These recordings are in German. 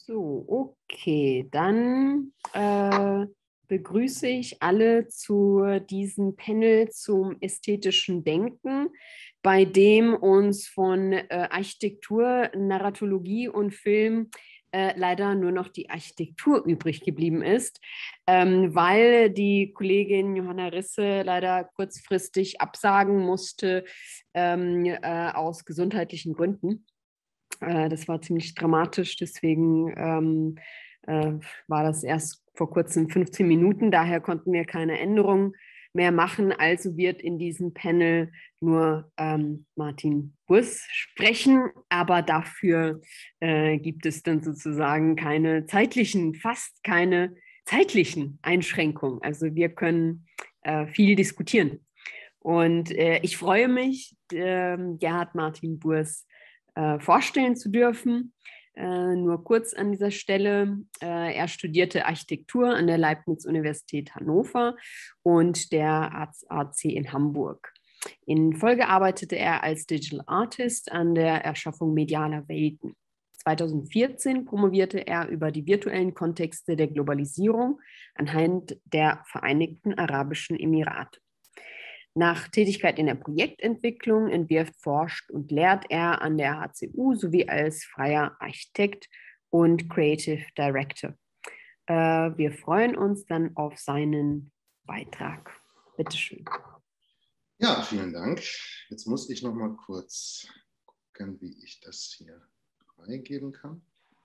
So, okay, dann begrüße ich alle zu diesem Panel zum ästhetischen Denken, bei dem uns von Architektur, Narratologie und Film leider nur noch die Architektur übrig geblieben ist, weil die Kollegin Johanna Risse leider kurzfristig absagen musste aus gesundheitlichen Gründen. Das war ziemlich dramatisch, deswegen war das erst vor kurzem 15 Minuten, daher konnten wir keine Änderungen mehr machen. Also wird in diesem Panel nur Martin Burs sprechen, aber dafür gibt es dann sozusagen fast keine zeitlichen Einschränkungen. Also wir können viel diskutieren. Und ich freue mich, Gerhard Martin Burs vorstellen zu dürfen. Nur kurz an dieser Stelle. Er studierte Architektur an der Leibniz-Universität Hannover und der AC in Hamburg. In Folge arbeitete er als Digital Artist an der Erschaffung medialer Welten. 2014 promovierte er über die virtuellen Kontexte der Globalisierung anhand der Vereinigten Arabischen Emirate. Nach Tätigkeit in der Projektentwicklung entwirft, forscht und lehrt er an der HCU sowie als freier Architekt und Creative Director. Wir freuen uns dann auf seinen Beitrag. Bitte schön. Ja, vielen Dank. Jetzt muss ich noch mal kurz gucken, wie ich das hier freigeben kann.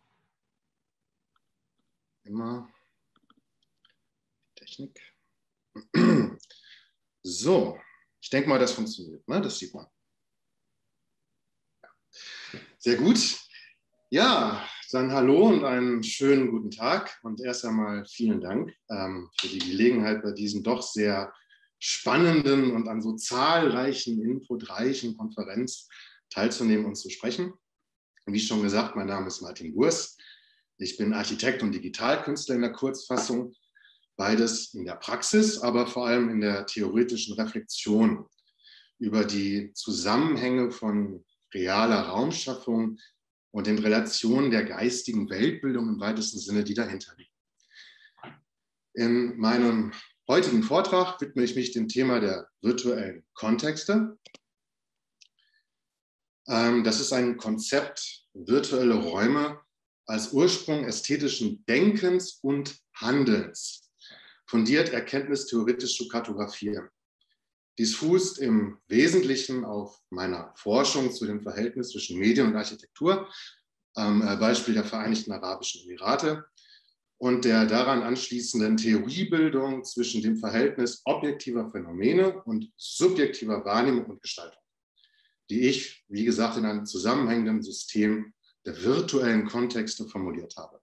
Immer Technik. So, ich denke mal, das funktioniert, ne? Das sieht man. Sehr gut. Ja, dann hallo und einen schönen guten Tag. Und erst einmal vielen Dank für die Gelegenheit, bei diesem doch sehr spannenden und an so zahlreichen, inputreichen Konferenz teilzunehmen und zu sprechen. Wie schon gesagt, mein Name ist Martin Burs. Ich bin Architekt und Digitalkünstler in der Kurzfassung. Beides in der Praxis, aber vor allem in der theoretischen Reflexion über die Zusammenhänge von realer Raumschaffung und den Relationen der geistigen Weltbildung im weitesten Sinne, die dahinter liegen. In meinem heutigen Vortrag widme ich mich dem Thema der virtuellen Kontexte. Das ist ein Konzept, virtuelle Räume als Ursprung ästhetischen Denkens und Handelns. Fundiert erkenntnistheoretisch zu kartografieren. Dies fußt im Wesentlichen auf meiner Forschung zu dem Verhältnis zwischen Medien und Architektur, am Beispiel der Vereinigten Arabischen Emirate und der daran anschließenden Theoriebildung zwischen dem Verhältnis objektiver Phänomene und subjektiver Wahrnehmung und Gestaltung, die ich, wie gesagt, in einem zusammenhängenden System der virtuellen Kontexte formuliert habe.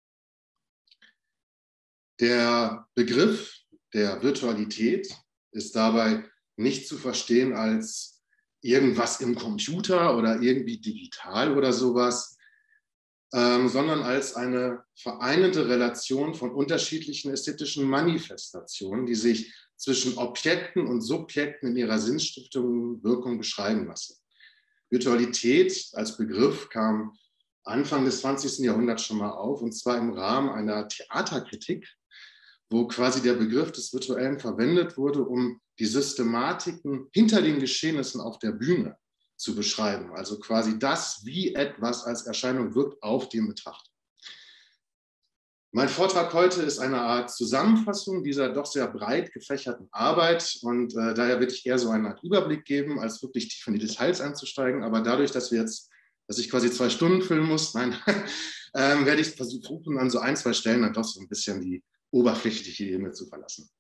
Der Begriff der Virtualität ist dabei nicht zu verstehen als irgendwas im Computer oder irgendwie digital oder sowas, sondern als eine vereinende Relation von unterschiedlichen ästhetischen Manifestationen, die sich zwischen Objekten und Subjekten in ihrer sinnstiftenden Wirkung beschreiben lassen. Virtualität als Begriff kam Anfang des 20. Jahrhunderts schon mal auf, und zwar im Rahmen einer Theaterkritik, wo quasi der Begriff des Virtuellen verwendet wurde, um die Systematiken hinter den Geschehnissen auf der Bühne zu beschreiben. Also quasi das, wie etwas als Erscheinung wirkt auf den Betrachter. Mein Vortrag heute ist eine Art Zusammenfassung dieser doch sehr breit gefächerten Arbeit, und daher würde ich eher so eine Art Überblick geben, als wirklich tief in die Details einzusteigen. Aber dadurch, dass ich quasi 2 Stunden füllen muss, werde ich versuchen, an so 1, 2 Stellen dann doch so ein bisschen die oberflächliche Ebene zu verlassen.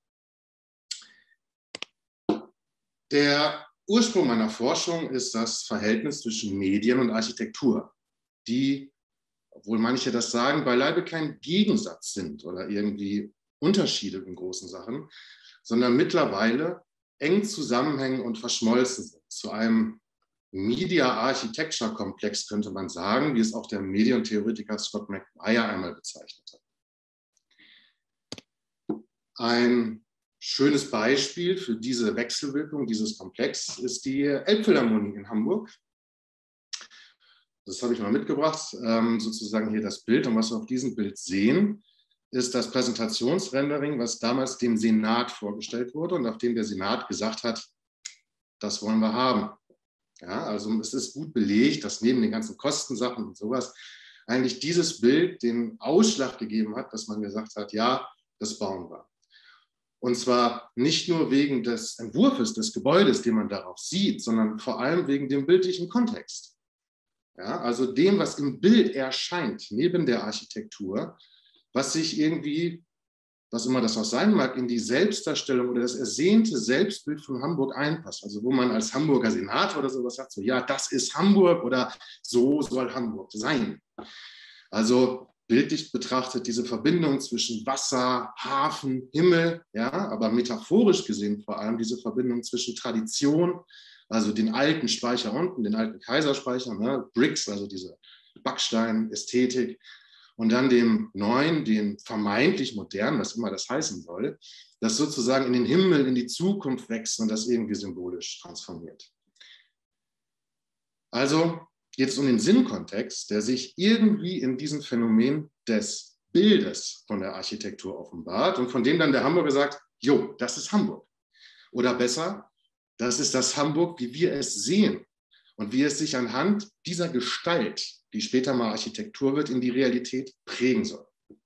Der Ursprung meiner Forschung ist das Verhältnis zwischen Medien und Architektur, die, obwohl manche das sagen, beileibe kein Gegensatz sind oder irgendwie Unterschiede in großen Sachen, sondern mittlerweile eng zusammenhängen und verschmolzen sind zu einem Media-Architecture-Komplex, könnte man sagen, wie es auch der Medientheoretiker Scott McBride einmal bezeichnet hat. Ein schönes Beispiel für diese Wechselwirkung dieses Komplex ist die Elbphilharmonie in Hamburg. das habe ich mal mitgebracht, sozusagen hier das Bild. Und was wir auf diesem Bild sehen, ist das Präsentationsrendering, was damals dem Senat vorgestellt wurde und auf dem der Senat gesagt hat, das wollen wir haben. Ja, also es ist gut belegt, dass neben den ganzen Kostensachen und sowas eigentlich dieses Bild den Ausschlag gegeben hat, dass man gesagt hat, ja, das bauen wir. Und zwar nicht nur wegen des Entwurfs des Gebäudes, den man darauf sieht, sondern vor allem wegen dem bildlichen Kontext. Ja, also dem, was im Bild erscheint, neben der Architektur, was sich irgendwie, was immer das auch sein mag, in die Selbstdarstellung oder das ersehnte Selbstbild von Hamburg einpasst. Also wo man als Hamburger Senator oder sowas sagt, so ja, das ist Hamburg oder so soll Hamburg sein. Also bildlich betrachtet diese Verbindung zwischen Wasser, Hafen, Himmel, ja, aber metaphorisch gesehen vor allem diese Verbindung zwischen Tradition, also den alten Speicher unten, den alten Kaiserspeicher, ne, Bricks, also diese Backstein-Ästhetik, und dann dem Neuen, dem vermeintlich Modernen, was immer das heißen soll, das sozusagen in den Himmel, in die Zukunft wächst und das irgendwie symbolisch transformiert. Also geht es um den Sinnkontext, der sich irgendwie in diesem Phänomen des Bildes von der Architektur offenbart und von dem dann der Hamburger sagt, jo, das ist Hamburg. Oder besser, das ist das Hamburg, wie wir es sehen und wie es sich anhand dieser Gestalt, die später mal Architektur wird, in die Realität prägen soll.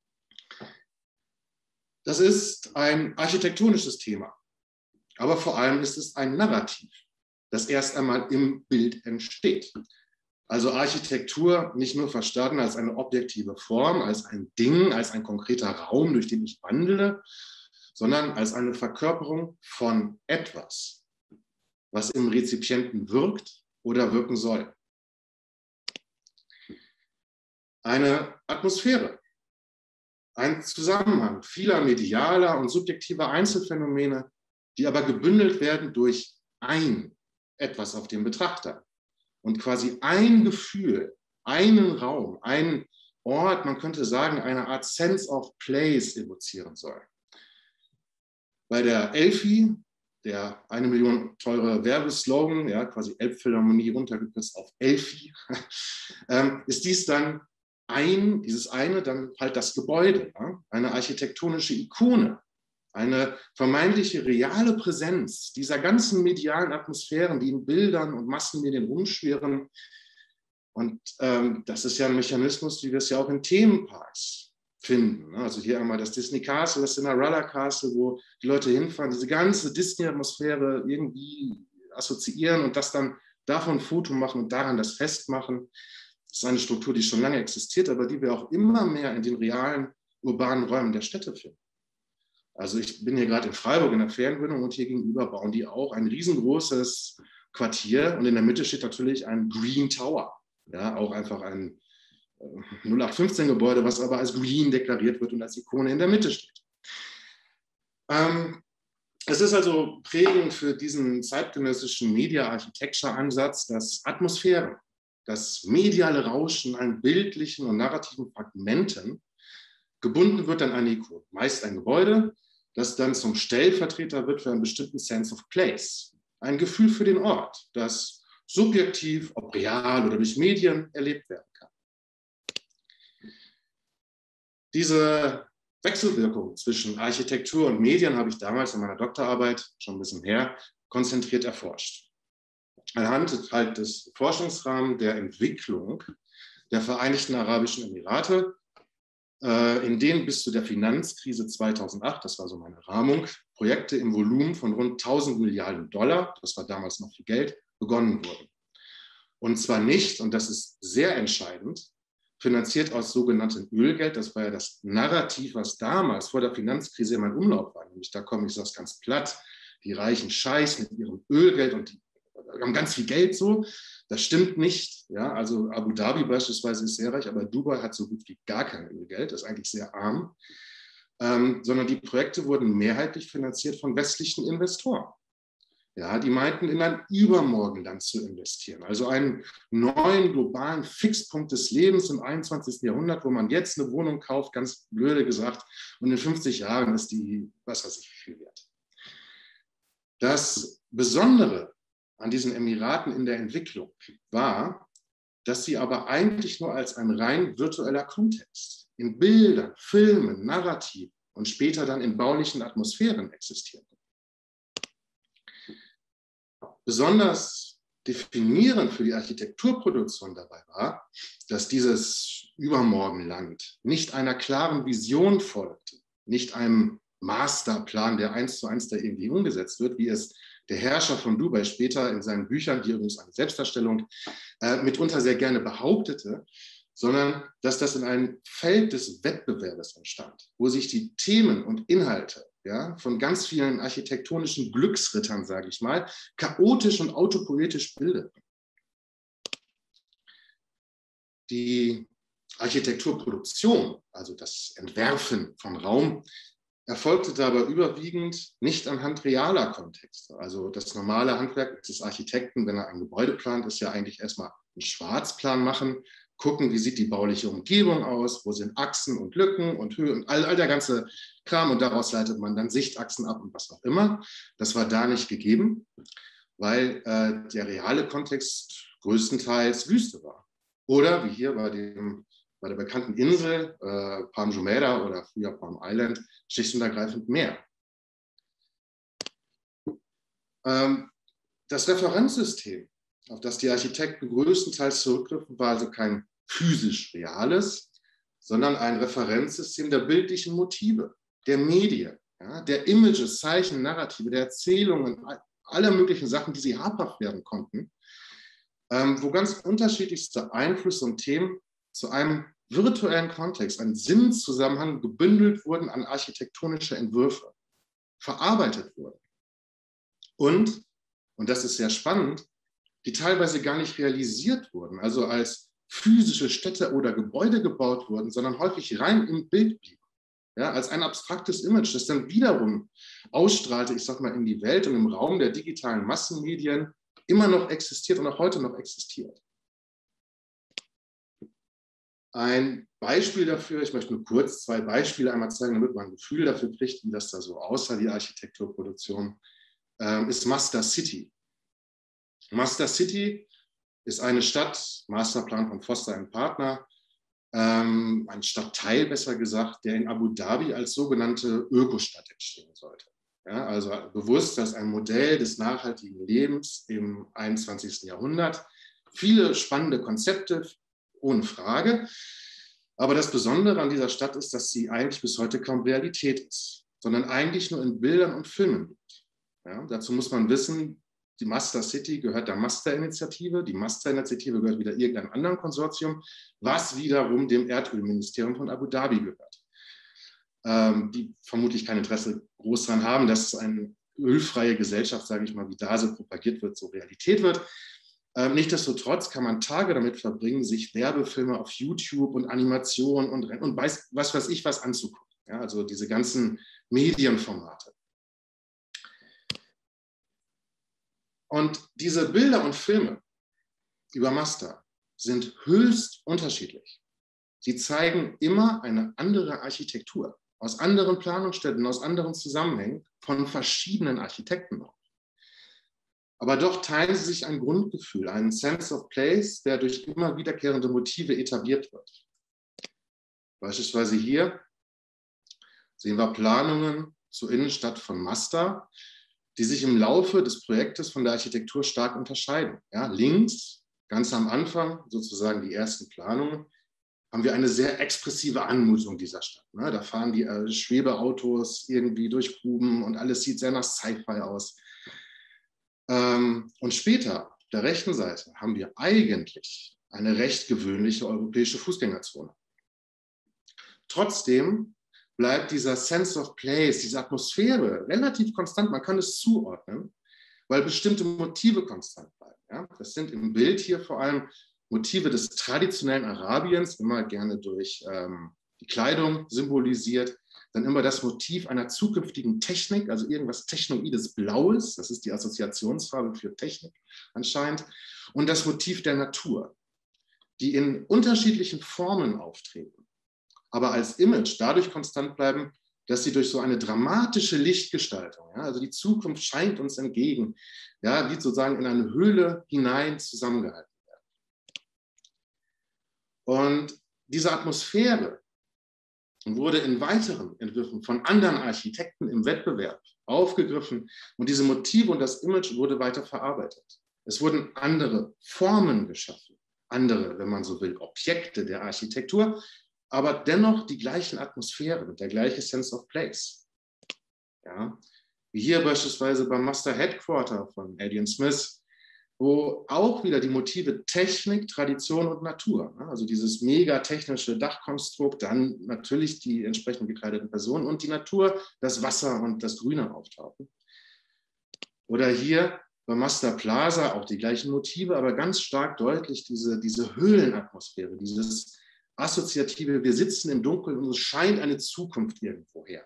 Das ist ein architektonisches Thema, aber vor allem ist es ein Narrativ, das erst einmal im Bild entsteht. Also Architektur nicht nur verstanden als eine objektive Form, als ein Ding, als ein konkreter Raum, durch den ich wandle, sondern als eine Verkörperung von etwas, was im Rezipienten wirkt oder wirken soll. Eine Atmosphäre, ein Zusammenhang vieler medialer und subjektiver Einzelfänomene, die aber gebündelt werden durch ein etwas auf den Betrachter und quasi ein Gefühl, einen Raum, einen Ort, man könnte sagen, eine Art Sense of Place evozieren soll. Bei der Elfi, der 1 Million teure Werbeslogan, ja, quasi Elbphilharmonie runtergekürzt auf Elfi, ist dies dann dieses eine dann halt das Gebäude, ja? Eine architektonische Ikone, eine vermeintliche reale Präsenz dieser ganzen medialen Atmosphären, die in Bildern und Massenmedien rumschwirren. Und das ist ja ein Mechanismus, wie wir es ja auch in Themenparks finden. Ne? Also hier einmal das Disney Castle, das Cinderella Castle, wo die Leute hinfahren, diese ganze Disney-Atmosphäre irgendwie assoziieren und das dann davon ein Foto machen und daran das festmachen. Das ist eine Struktur, die schon lange existiert, aber die wir auch immer mehr in den realen urbanen Räumen der Städte finden. Also ich bin hier gerade in Freiburg in der Ferienwohnung und hier gegenüber bauen die auch ein riesengroßes Quartier und in der Mitte steht natürlich ein Green Tower. Ja, auch einfach ein 0815-Gebäude, was aber als Green deklariert wird und als Ikone in der Mitte steht. Es ist also prägend für diesen zeitgenössischen Media-Architecture-Ansatz, dass Atmosphären, das mediale Rauschen an bildlichen und narrativen Fragmenten gebunden wird an eine Ikone, meist ein Gebäude, das dann zum Stellvertreter wird für einen bestimmten Sense of Place, ein Gefühl für den Ort, das subjektiv, ob real oder durch Medien erlebt werden kann. Diese Wechselwirkung zwischen Architektur und Medien habe ich damals in meiner Doktorarbeit, schon ein bisschen her, konzentriert erforscht. Anhand halt des Forschungsrahmens der Entwicklung der Vereinigten Arabischen Emirate, in denen bis zu der Finanzkrise 2008, das war so meine Rahmung, Projekte im Volumen von rund 1000 Milliarden $, das war damals noch viel Geld, begonnen wurden. Und zwar nicht, und das ist sehr entscheidend, finanziert aus sogenanntem Ölgeld. Das war ja das Narrativ, was damals vor der Finanzkrise immer in Umlauf war. Nämlich da kommen, ich sage es ganz platt, die reichen Scheiß mit ihrem Ölgeld und die haben ganz viel Geld so. Das stimmt nicht. Ja? Also Abu Dhabi beispielsweise ist sehr reich, aber Dubai hat so gut wie gar kein Ölgeld, ist eigentlich sehr arm. Sondern die Projekte wurden mehrheitlich finanziert von westlichen Investoren. Ja, die meinten, in ein Übermorgenland zu investieren. Also einen neuen globalen Fixpunkt des Lebens im 21. Jahrhundert, wo man jetzt eine Wohnung kauft, ganz blöde gesagt, und in 50 Jahren ist die, was weiß ich, wie viel wert. Das Besondere an diesen Emiraten in der Entwicklung war, dass sie aber eigentlich nur als ein rein virtueller Kontext in Bildern, Filmen, Narrativen und später dann in baulichen Atmosphären existieren. Besonders definierend für die Architekturproduktion dabei war, dass dieses Übermorgenland nicht einer klaren Vision folgte, nicht einem Masterplan, der 1:1 da irgendwie umgesetzt wird, wie es der Herrscher von Dubai später in seinen Büchern, die übrigens eine Selbstdarstellung mitunter sehr gerne behauptete, sondern dass das in einem Feld des Wettbewerbs entstand, wo sich die Themen und Inhalte von ganz vielen architektonischen Glücksrittern, sage ich mal, chaotisch und autopoetisch bildeten. Die Architekturproduktion, also das Entwerfen von Raum, erfolgte dabei überwiegend nicht anhand realer Kontexte. Also das normale Handwerk des Architekten, wenn er ein Gebäude plant, ist ja eigentlich erstmal einen Schwarzplan machen, gucken, wie sieht die bauliche Umgebung aus, wo sind Achsen und Lücken und Höhe und all der ganze Kram, und daraus leitet man dann Sichtachsen ab und was auch immer. Das war da nicht gegeben, weil der reale Kontext größtenteils Wüste war. Oder wie hier bei der bekannten Insel Palm Jumeirah oder früher Palm Island, schlicht und ergreifend Meer. Das Referenzsystem, auf das die Architekten größtenteils zurückgriffen, war also kein physisch reales, sondern ein Referenzsystem der bildlichen Motive, der Medien, der Images, Zeichen, Narrative, der Erzählungen, aller möglichen Sachen, die sie habhaft werden konnten, wo ganz unterschiedlichste Einflüsse und Themen zu einem virtuellen Kontext, einem Sinnzusammenhang gebündelt wurden an architektonische Entwürfe, verarbeitet wurden. Und das ist sehr spannend, die teilweise gar nicht realisiert wurden, also als physische Städte oder Gebäude gebaut wurden, sondern häufig rein im Bild blieben. Ja, als ein abstraktes Image, das dann wiederum ausstrahlte, ich sag mal, in die Welt und im Raum der digitalen Massenmedien immer noch existiert und auch heute noch existiert. Ein Beispiel dafür, ich möchte nur kurz 2 Beispiele einmal zeigen, damit man ein Gefühl dafür kriegt, wie das da so aussah, die Architekturproduktion, ist Masdar City. Masdar City ist eine Stadt, Masterplan von Foster & Partner, ein Stadtteil besser gesagt, der in Abu Dhabi als sogenannte Ökostadt entstehen sollte. Ja, also bewusst als ein Modell des nachhaltigen Lebens im 21. Jahrhundert. Viele spannende Konzepte, ohne Frage. Aber das Besondere an dieser Stadt ist, dass sie eigentlich bis heute kaum Realität ist, sondern eigentlich nur in Bildern und Filmen liegt. Ja, dazu muss man wissen, die Masdar City gehört der Masdar-Initiative. Die Masdar-Initiative gehört wieder irgendeinem anderen Konsortium, was wiederum dem Erdölministerium von Abu Dhabi gehört. Die vermutlich kein Interesse groß daran haben, dass eine ölfreie Gesellschaft, sage ich mal, wie da so propagiert wird, so Realität wird. Nichtsdestotrotz kann man Tage damit verbringen, sich Werbefilme auf YouTube und Animationen und was weiß ich was anzugucken. Ja, also diese ganzen Medienformate. Und diese Bilder und Filme über Masdar sind höchst unterschiedlich. Sie zeigen immer eine andere Architektur, aus anderen Planungsstätten, aus anderen Zusammenhängen, von verschiedenen Architekten auch. Aber doch teilen sie sich ein Grundgefühl, einen Sense of Place, der durch immer wiederkehrende Motive etabliert wird. Beispielsweise hier sehen wir Planungen zur Innenstadt von Masdar, die sich im Laufe des Projektes von der Architektur stark unterscheiden. Ja, links, ganz am Anfang, sozusagen die ersten Planungen, haben wir eine sehr expressive Anmutung dieser Stadt. Ne? Da fahren die Schwebeautos irgendwie durch Gruben und alles sieht sehr nach Sci-Fi aus. Und später, auf der rechten Seite, haben wir eigentlich eine recht gewöhnliche europäische Fußgängerzone. Trotzdem bleibt dieser Sense of Place, diese Atmosphäre relativ konstant. Man kann es zuordnen, weil bestimmte Motive konstant bleiben. Ja? Das sind im Bild hier vor allem Motive des traditionellen Arabiens, immer gerne durch die Kleidung symbolisiert. Dann immer das Motiv einer zukünftigen Technik, also irgendwas Technoides Blaues, das ist die Assoziationsfarbe für Technik anscheinend. Und das Motiv der Natur, die in unterschiedlichen Formen auftreten, aber als Image dadurch konstant bleiben, dass sie durch so eine dramatische Lichtgestaltung, ja, also die Zukunft scheint uns entgegen, ja, wie sozusagen in eine Höhle hinein zusammengehalten werden. Und diese Atmosphäre wurde in weiteren Entwürfen von anderen Architekten im Wettbewerb aufgegriffen und diese Motive und das Image wurde weiter verarbeitet. Es wurden andere Formen geschaffen, andere, wenn man so will, Objekte der Architektur, aber dennoch die gleichen Atmosphären und der gleiche Sense of Place. Ja? Wie hier beispielsweise beim Master Headquarter von Adrian Smith, wo auch wieder die Motive Technik, Tradition und Natur, also dieses mega technische Dachkonstrukt, dann natürlich die entsprechend gekleideten Personen und die Natur, das Wasser und das Grüne auftauchen. Oder hier beim Master Plaza auch die gleichen Motive, aber ganz stark deutlich diese Höhlenatmosphäre, dieses assoziative, wir sitzen im Dunkeln und es scheint eine Zukunft irgendwo her.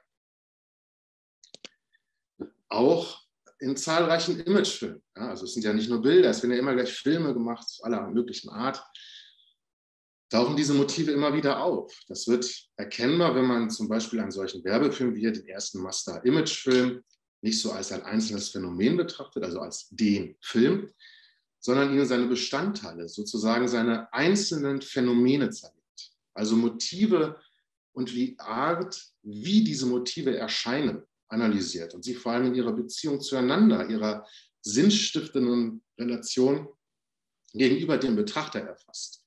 Auch in zahlreichen Imagefilmen. Ja, also es sind ja nicht nur Bilder, es werden ja immer gleich Filme gemacht aller möglichen Art. Tauchen diese Motive immer wieder auf. Das wird erkennbar, wenn man zum Beispiel einen solchen Werbefilm wie hier den ersten Master-Image-Film nicht so als ein einzelnes Phänomen betrachtet, also als den Film, sondern ihnen seine Bestandteile, sozusagen seine einzelnen Phänomene zeigt. Also Motive und die Art, wie diese Motive erscheinen, analysiert und sie vor allem in ihrer Beziehung zueinander, ihrer sinnstiftenden Relation gegenüber dem Betrachter erfasst.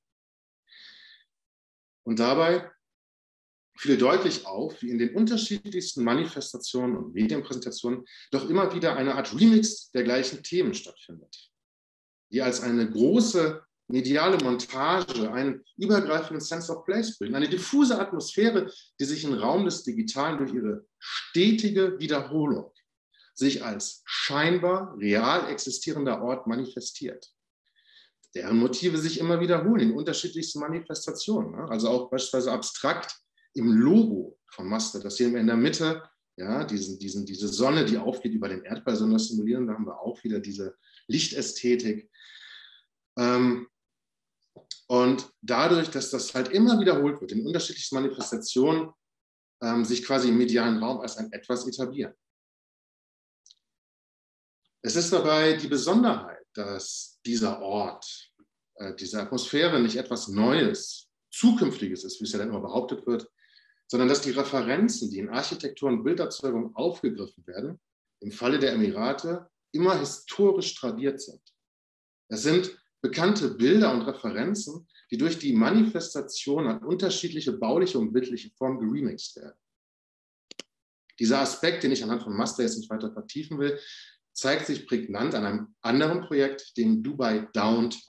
Und dabei fiel deutlich auf, wie in den unterschiedlichsten Manifestationen und Medienpräsentationen doch immer wieder eine Art Remix der gleichen Themen stattfindet, die als eine große mediale Montage einen übergreifenden Sense of Place bilden, eine diffuse Atmosphäre, die sich im Raum des Digitalen durch ihre stetige Wiederholung sich als scheinbar real existierender Ort manifestiert, deren Motive sich immer wiederholen in unterschiedlichsten Manifestationen. Also auch beispielsweise abstrakt im Logo von Master, das sehen wir in der Mitte, ja, diese Sonne, die aufgeht über den Erdball, sondern das simulieren, da haben wir auch wieder diese Lichtästhetik. Und dadurch, dass das halt immer wiederholt wird, in unterschiedlichsten Manifestationen, sich quasi im medialen Raum als ein Etwas etablieren. Es ist dabei die Besonderheit, dass dieser Ort, diese Atmosphäre nicht etwas Neues, Zukünftiges ist, wie es ja dann immer behauptet wird, sondern dass die Referenzen, die in Architektur und Bilderzeugung aufgegriffen werden, im Falle der Emirate immer historisch tradiert sind. Es sind bekannte Bilder und Referenzen, die durch die Manifestation an unterschiedliche bauliche und bildliche Formen geremixed werden. Dieser Aspekt, den ich anhand von Master jetzt nicht weiter vertiefen will, zeigt sich prägnant an einem anderen Projekt, dem Dubai Downtown.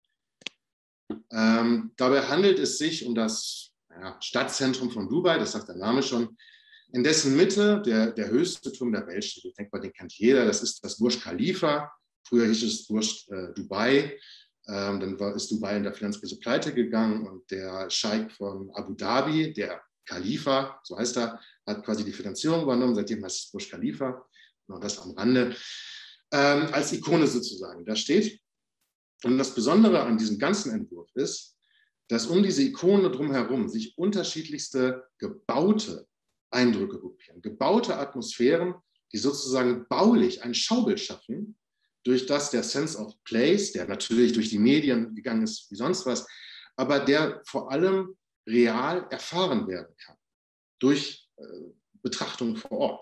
Dabei handelt es sich um das Stadtzentrum von Dubai, das sagt der Name schon, in dessen Mitte der höchste Turm der Welt steht. Ich denke mal, den kennt jeder, das ist das Burj Khalifa. Früher hieß es Burj Dubai. Dann ist Dubai in der Finanzkrise pleite gegangen und der Scheich von Abu Dhabi, der Khalifa, so heißt er, hat quasi die Finanzierung übernommen. Seitdem heißt es Burj Khalifa, noch das am Rande, als Ikone sozusagen da steht. Und das Besondere an diesem ganzen Entwurf ist, dass um diese Ikone drumherum sich unterschiedlichste gebaute Eindrücke gruppieren, gebaute Atmosphären, die sozusagen baulich ein Schaubild schaffen, durch das der Sense of Place, der natürlich durch die Medien gegangen ist wie sonst was, aber der vor allem real erfahren werden kann, durch Betrachtung vor Ort.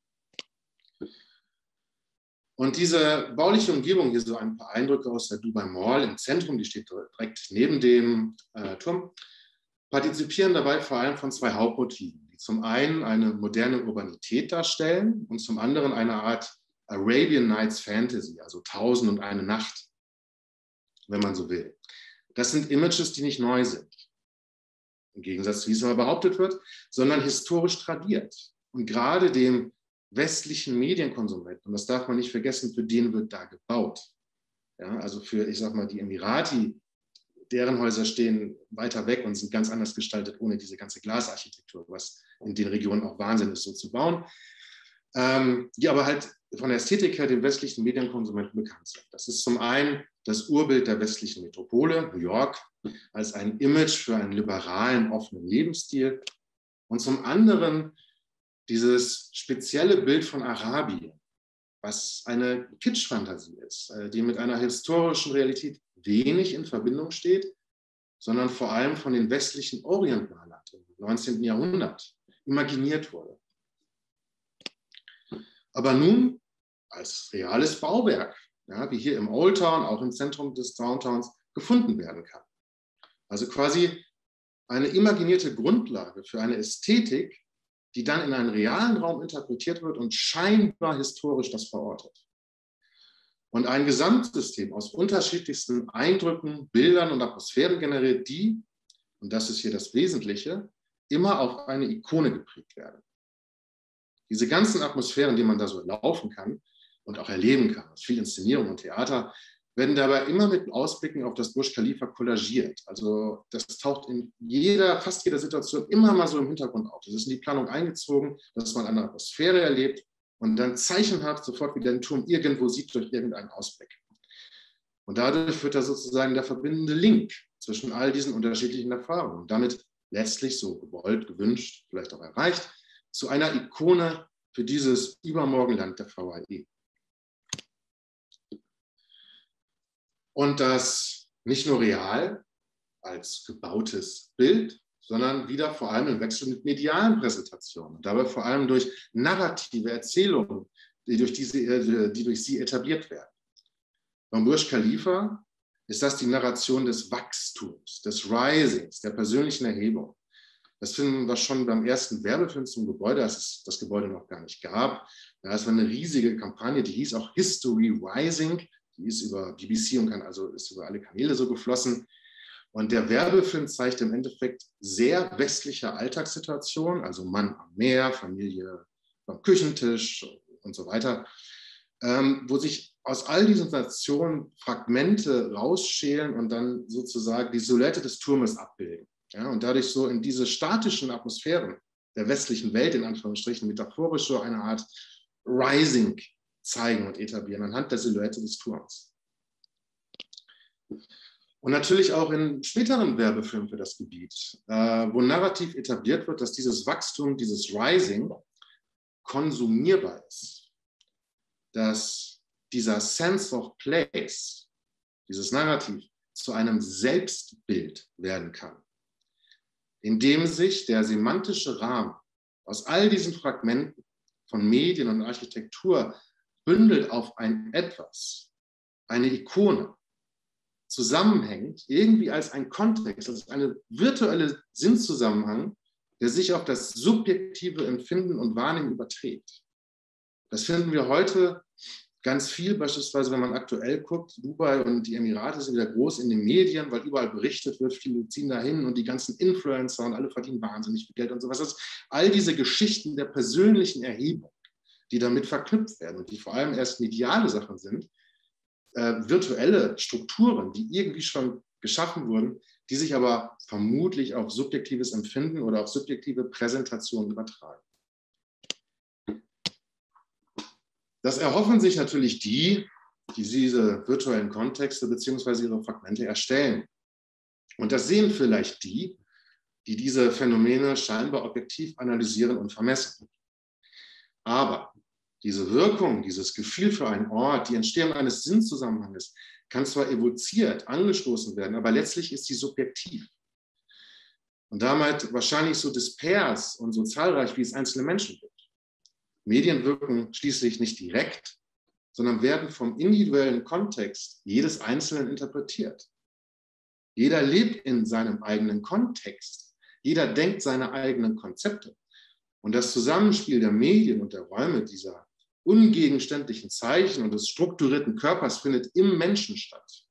Und diese bauliche Umgebung, hier so ein paar Eindrücke aus der Dubai Mall im Zentrum, die steht direkt neben dem Turm, partizipieren dabei vor allem von zwei Hauptmotiven, die zum einen eine moderne Urbanität darstellen und zum anderen eine Art Arabian Nights Fantasy, also 1001 Nacht, wenn man so will. Das sind Images, die nicht neu sind, im Gegensatz, wie es aber behauptet wird, sondern historisch tradiert. Und gerade dem westlichen Medienkonsumenten, und das darf man nicht vergessen, für den wird da gebaut. Ja, also für, ich sag mal, die Emirati, deren Häuser stehen weiter weg und sind ganz anders gestaltet, ohne diese ganze Glasarchitektur, was in den Regionen auch Wahnsinn ist, so zu bauen, die aber halt von der Ästhetik her dem westlichen Medienkonsumenten bekannt sind. Das ist zum einen das Urbild der westlichen Metropole, New York, als ein Image für einen liberalen, offenen Lebensstil und zum anderen dieses spezielle Bild von Arabien, was eine Kitsch-Fantasie ist, die mit einer historischen Realität wenig in Verbindung steht, sondern vor allem von den westlichen Orientmalern im 19. Jahrhundert imaginiert wurde. Aber nun als reales Bauwerk, ja, wie hier im Old Town, auch im Zentrum des Downtowns, gefunden werden kann. Also quasi eine imaginierte Grundlage für eine Ästhetik, die dann in einen realen Raum interpretiert wird und scheinbar historisch das verortet. Und ein Gesamtsystem aus unterschiedlichsten Eindrücken, Bildern und Atmosphären generiert, die, und das ist hier das Wesentliche, immer auf eine Ikone geprägt werden. Diese ganzen Atmosphären, die man da so laufen kann und auch erleben kann, aus viel Inszenierung und Theater, werden dabei immer mit Ausblicken auf das Burj Khalifa kollagiert. Also das taucht in fast jeder Situation immer mal so im Hintergrund auf. Das ist in die Planung eingezogen, dass man eine Atmosphäre erlebt und dann zeichenhaft sofort wieder den Turm irgendwo sieht durch irgendeinen Ausblick. Und dadurch wird da sozusagen der verbindende Link zwischen all diesen unterschiedlichen Erfahrungen und damit letztlich so gewollt, gewünscht, vielleicht auch erreicht, zu einer Ikone für dieses Übermorgenland der VAE. Und das nicht nur real als gebautes Bild, sondern wieder vor allem im Wechsel mit medialen Präsentationen. Und dabei vor allem durch narrative Erzählungen, die durch sie etabliert werden. Beim Burj Khalifa ist das die Narration des Wachstums, des Risings, der persönlichen Erhebung. Das finden wir schon beim ersten Werbefilm zum Gebäude, als es das Gebäude noch gar nicht gab. Da ist eine riesige Kampagne, die hieß auch History Rising. Die ist über BBC und ist über alle Kanäle so geflossen. Und der Werbefilm zeigt im Endeffekt sehr westliche Alltagssituationen, also Mann am Meer, Familie beim Küchentisch und so weiter, wo sich aus all diesen Nationen Fragmente rausschälen und dann sozusagen die Silhouette des Turmes abbilden. Ja, und dadurch so in diese statischen Atmosphären der westlichen Welt, in Anführungsstrichen, metaphorisch so eine Art Rising zeigen und etablieren anhand der Silhouette des Turms. Und natürlich auch in späteren Werbefilmen für das Gebiet, wo narrativ etabliert wird, dass dieses Wachstum, dieses Rising konsumierbar ist. Dass dieser Sense of Place, dieses Narrativ, zu einem Selbstbild werden kann, in dem sich der semantische Rahmen aus all diesen Fragmenten von Medien und Architektur bündelt auf ein Etwas, eine Ikone, zusammenhängt, irgendwie als ein Kontext, als eine virtuelle Sinnzusammenhang, der sich auf das subjektive Empfinden und Wahrnehmen überträgt. Das finden wir heute ganz viel, beispielsweise wenn man aktuell guckt, Dubai und die Emirate sind wieder groß in den Medien, weil überall berichtet wird, viele ziehen dahin und die ganzen Influencer und alle verdienen wahnsinnig viel Geld und sowas. Das all diese Geschichten der persönlichen Erhebung, die damit verknüpft werden und die vor allem erst mediale Sachen sind, virtuelle Strukturen, die irgendwie schon geschaffen wurden, die sich aber vermutlich auf subjektives Empfinden oder auf subjektive Präsentation übertragen. Das erhoffen sich natürlich die diese virtuellen Kontexte bzw. ihre Fragmente erstellen. Und das sehen vielleicht die diese Phänomene scheinbar objektiv analysieren und vermessen. Aber diese Wirkung, dieses Gefühl für einen Ort, die Entstehung eines Sinnzusammenhanges, kann zwar evoziert, angestoßen werden, aber letztlich ist sie subjektiv. Und damit wahrscheinlich so dispers und so zahlreich, wie es einzelne Menschen gibt. Medien wirken schließlich nicht direkt, sondern werden vom individuellen Kontext jedes Einzelnen interpretiert. Jeder lebt in seinem eigenen Kontext. Jeder denkt seine eigenen Konzepte. Und das Zusammenspiel der Medien und der Räume, dieser ungegenständlichen Zeichen und des strukturierten Körpers findet im Menschen statt.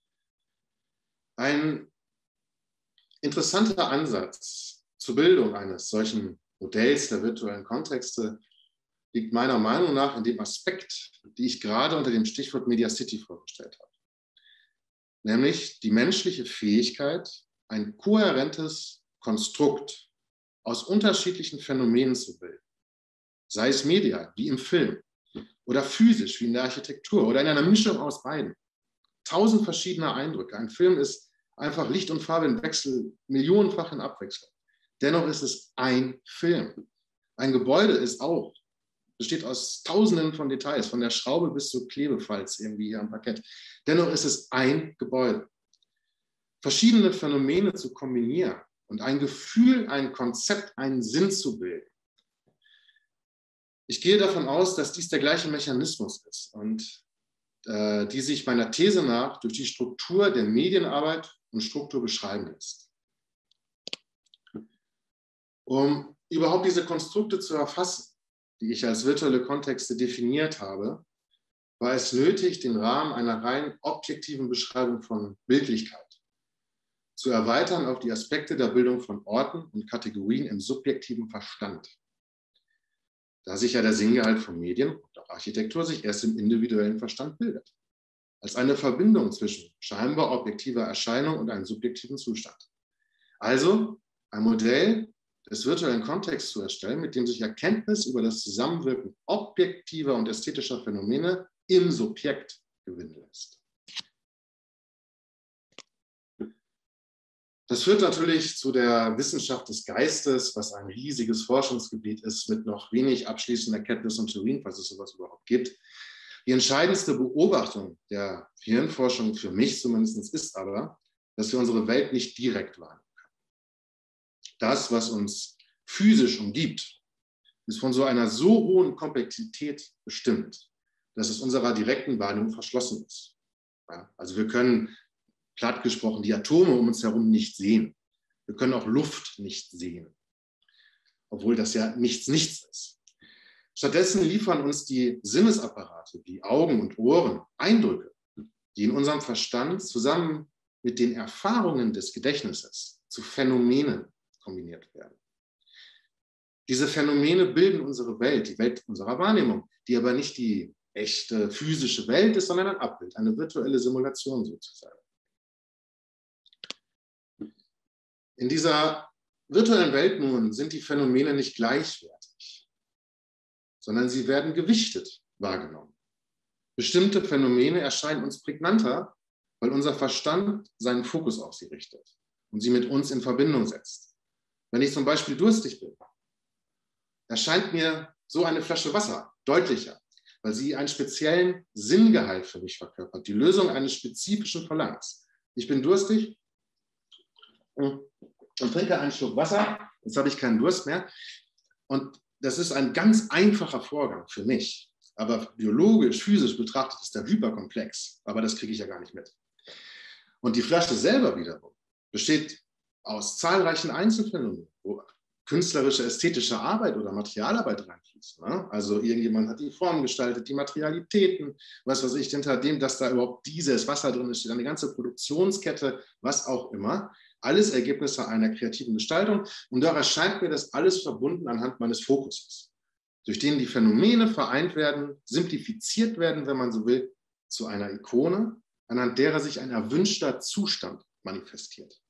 Ein interessanter Ansatz zur Bildung eines solchen Modells der virtuellen Kontexte liegt meiner Meinung nach in dem Aspekt, den ich gerade unter dem Stichwort Media City vorgestellt habe. Nämlich die menschliche Fähigkeit, ein kohärentes Konstrukt aus unterschiedlichen Phänomenen zu bilden. Sei es medial, wie im Film, oder physisch, wie in der Architektur, oder in einer Mischung aus beiden. 1000 verschiedene Eindrücke. Ein Film ist einfach Licht und Farbe im Wechsel, millionenfach in Abwechslung. Dennoch ist es ein Film. Ein Gebäude besteht aus Tausenden von Details, von der Schraube bis zur Klebefalz irgendwie hier am Parkett. Dennoch ist es ein Gebäude. verschiedene Phänomene zu kombinieren und ein Gefühl, ein Konzept, einen Sinn zu bilden. Ich gehe davon aus, dass dies der gleiche Mechanismus ist und die sich meiner These nach durch die Struktur der Medienarbeit und Struktur beschreiben lässt. Um überhaupt diese Konstrukte zu erfassen, die ich als virtuelle Kontexte definiert habe, war es nötig, den Rahmen einer rein objektiven Beschreibung von Bildlichkeit zu erweitern auf die Aspekte der Bildung von Orten und Kategorien im subjektiven Verstand, da sich ja der Sinngehalt von Medien und auch Architektur sich erst im individuellen Verstand bildet, als eine Verbindung zwischen scheinbar objektiver Erscheinung und einem subjektiven Zustand. Also ein Modell des virtuellen Kontexts zu erstellen, mit dem sich Erkenntnis über das Zusammenwirken objektiver und ästhetischer Phänomene im Subjekt gewinnen lässt. Das führt natürlich zu der Wissenschaft des Geistes, was ein riesiges Forschungsgebiet ist, mit noch wenig abschließender Erkenntnis und Theorien, falls es sowas überhaupt gibt. Die entscheidendste Beobachtung der Hirnforschung, für mich zumindest, ist aber, dass wir unsere Welt nicht direkt wahrnehmen können. Das, was uns physisch umgibt, ist von so einer so hohen Komplexität bestimmt, dass es unserer direkten Wahrnehmung verschlossen ist. Ja, also wir können, platt gesprochen, die Atome um uns herum nicht sehen. Wir können auch Luft nicht sehen, obwohl das ja nichts ist. Stattdessen liefern uns die Sinnesapparate wie Augen und Ohren Eindrücke, die in unserem Verstand zusammen mit den Erfahrungen des Gedächtnisses zu Phänomenen kombiniert werden. Diese Phänomene bilden unsere Welt, die Welt unserer Wahrnehmung, die aber nicht die echte physische Welt ist, sondern ein Abbild, eine virtuelle Simulation sozusagen. In dieser virtuellen Welt nun sind die Phänomene nicht gleichwertig, sondern sie werden gewichtet wahrgenommen. Bestimmte Phänomene erscheinen uns prägnanter, weil unser Verstand seinen Fokus auf sie richtet und sie mit uns in Verbindung setzt. Wenn ich zum Beispiel durstig bin, erscheint mir so eine Flasche Wasser deutlicher, weil sie einen speziellen Sinngehalt für mich verkörpert, die Lösung eines spezifischen Verlangens. Ich bin durstig und trinke einen Schluck Wasser, jetzt habe ich keinen Durst mehr. Und das ist ein ganz einfacher Vorgang für mich. Aber biologisch, physisch betrachtet ist der hyperkomplex. Aber das kriege ich ja gar nicht mit. Und die Flasche selber wiederum besteht aus zahlreichen Einzelphänomenen, wo künstlerische, ästhetische Arbeit oder Materialarbeit reinfließt. Ne? Also irgendjemand hat die Form gestaltet, die Materialitäten, was weiß ich, hinter dem, dass da überhaupt dieses Wasser drin ist, steht eine ganze Produktionskette, was auch immer. Alles Ergebnisse einer kreativen Gestaltung. Und da erscheint mir das alles verbunden anhand meines Fokuses, durch den die Phänomene vereint werden, simplifiziert werden, wenn man so will, zu einer Ikone, anhand derer sich ein erwünschter Zustand manifestiert.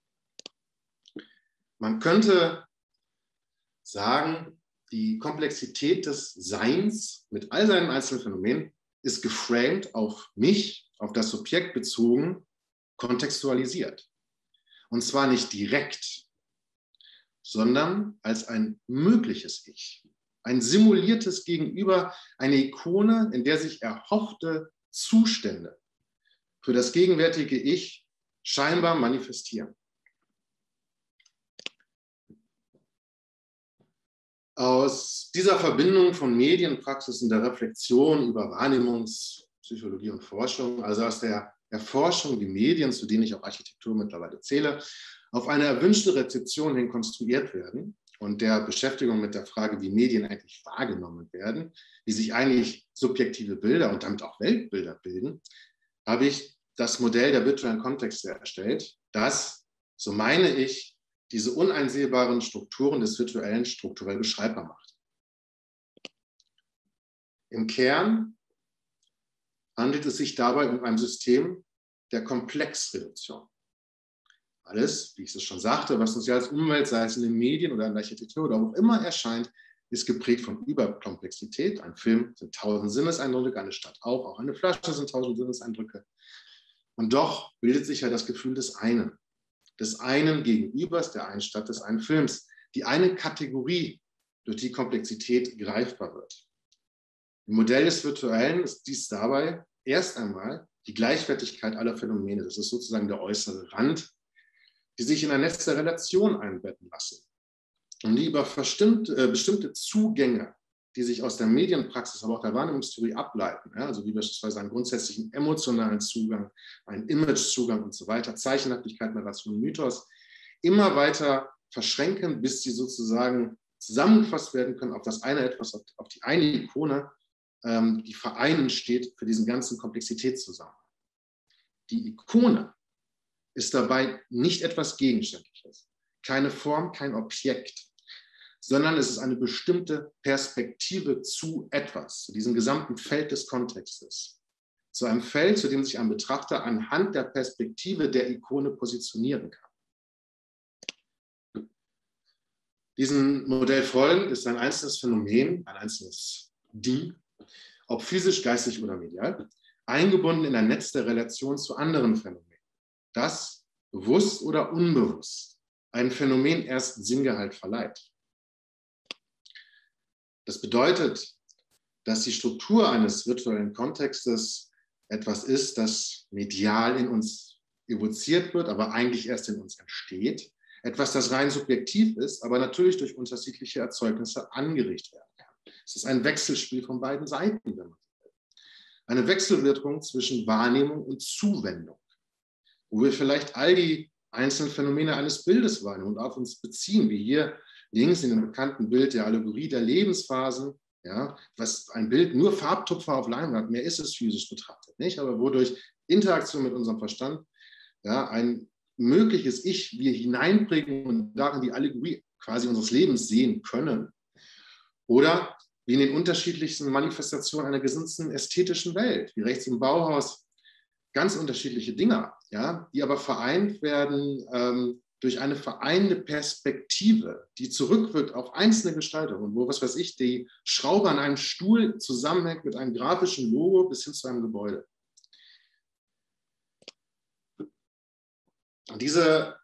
Man könnte sagen, die Komplexität des Seins mit all seinen einzelnen Phänomenen ist geframed auf mich, auf das Subjekt bezogen, kontextualisiert. Und zwar nicht direkt, sondern als ein mögliches Ich, ein simuliertes Gegenüber, eine Ikone, in der sich erhoffte Zustände für das gegenwärtige Ich scheinbar manifestieren. Aus dieser Verbindung von Medienpraxis und der Reflexion über Wahrnehmungspsychologie und Forschung, also aus der Erforschung, wie Medien, zu denen ich auch Architektur mittlerweile zähle, auf eine erwünschte Rezeption hin konstruiert werden und der Beschäftigung mit der Frage, wie Medien eigentlich wahrgenommen werden, wie sich eigentlich subjektive Bilder und damit auch Weltbilder bilden, habe ich das Modell der virtuellen Kontexte erstellt, das, so meine ich, diese uneinsehbaren Strukturen des Virtuellen strukturell beschreibbar macht. Im Kern handelt es sich dabei um ein System der Komplexreduktion. Alles, wie ich es schon sagte, was uns ja als Umwelt, sei es in den Medien oder in der Architektur oder wo auch immer erscheint, ist geprägt von Überkomplexität. Ein Film sind 1000 Sinneseindrücke, eine Stadt auch eine Flasche sind 1000 Sinneseindrücke. Und doch bildet sich ja das Gefühl des einen Gegenübers, der einen Stadt, des einen Films, die eine Kategorie, durch die Komplexität greifbar wird. Im Modell des Virtuellen ist dies dabei erst einmal die Gleichwertigkeit aller Phänomene. Das ist sozusagen der äußere Rand, die sich in ein Netz der Relation einbetten lassen und die über bestimmte Zugänge, die sich aus der Medienpraxis, aber auch der Wahrnehmungstheorie ableiten, ja, also wie beispielsweise einen grundsätzlichen emotionalen Zugang, einen Imagezugang und so weiter, Zeichenhaftigkeit, Narration, Mythos, immer weiter verschränken, bis sie sozusagen zusammengefasst werden können auf das eine etwas, auf die eine Ikone, die vereinend steht für diesen ganzen Komplexitätszusammenhang. Die Ikone ist dabei nicht etwas Gegenständliches, keine Form, kein Objekt, sondern es ist eine bestimmte Perspektive zu etwas, zu diesem gesamten Feld des Kontextes, zu einem Feld, zu dem sich ein Betrachter anhand der Perspektive der Ikone positionieren kann. Diesem Modell folgend ist ein einzelnes Phänomen, ein einzelnes Ding, ob physisch, geistig oder medial, eingebunden in ein Netz der Relation zu anderen Phänomenen, das bewusst oder unbewusst ein Phänomen erst Sinngehalt verleiht. Das bedeutet, dass die Struktur eines virtuellen Kontextes etwas ist, das medial in uns evoziert wird, aber eigentlich erst in uns entsteht. Etwas, das rein subjektiv ist, aber natürlich durch unterschiedliche Erzeugnisse angeregt werden kann. Es ist ein Wechselspiel von beiden Seiten, wenn man so will. Eine Wechselwirkung zwischen Wahrnehmung und Zuwendung, wo wir vielleicht all die einzelnen Phänomene eines Bildes wahrnehmen und auf uns beziehen, wie hier links in dem bekannten Bild der Allegorie der Lebensphasen, ja, was ein Bild nur Farbtupfer auf Leinwand, mehr ist es physisch betrachtet, nicht? Aber wodurch Interaktion mit unserem Verstand, ja, ein mögliches Ich wir hineinprägen und darin die Allegorie quasi unseres Lebens sehen können. Oder wie in den unterschiedlichsten Manifestationen einer gesamten ästhetischen Welt, wie rechts im Bauhaus, ganz unterschiedliche Dinge, ja, die aber vereint werden durch eine vereinende Perspektive, die zurückwirkt auf einzelne Gestaltungen, wo, was weiß ich, die Schraube an einem Stuhl zusammenhängt mit einem grafischen Logo bis hin zu einem Gebäude. Und diese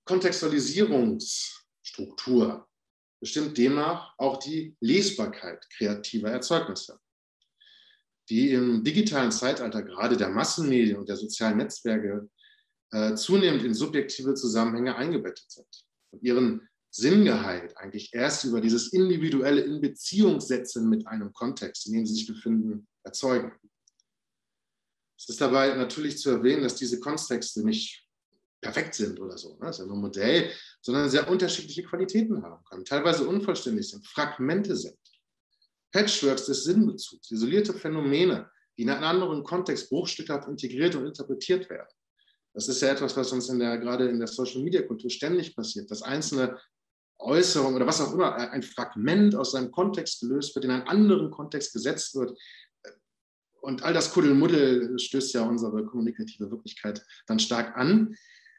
Kontextualisierungsstruktur bestimmt demnach auch die Lesbarkeit kreativer Erzeugnisse, die im digitalen Zeitalter gerade der Massenmedien und der sozialen Netzwerke zunehmend in subjektive Zusammenhänge eingebettet sind und ihren Sinngehalt eigentlich erst über dieses individuelle Inbeziehungssetzen mit einem Kontext, in dem sie sich befinden, erzeugen. Es ist dabei natürlich zu erwähnen, dass diese Kontexte nicht perfekt sind oder so, das ist ja nur ein Modell, sondern sehr unterschiedliche Qualitäten haben können, teilweise unvollständig sind, Fragmente sind, Patchworks des Sinnbezugs, isolierte Phänomene, die in einen anderen Kontext bruchstückhaft integriert und interpretiert werden. Das ist ja etwas, was uns gerade in der Social-Media-Kultur ständig passiert, dass einzelne Äußerungen oder was auch immer, ein Fragment aus seinem Kontext gelöst wird, in einen anderen Kontext gesetzt wird. Und all das Kuddelmuddel stößt ja unsere kommunikative Wirklichkeit dann stark an.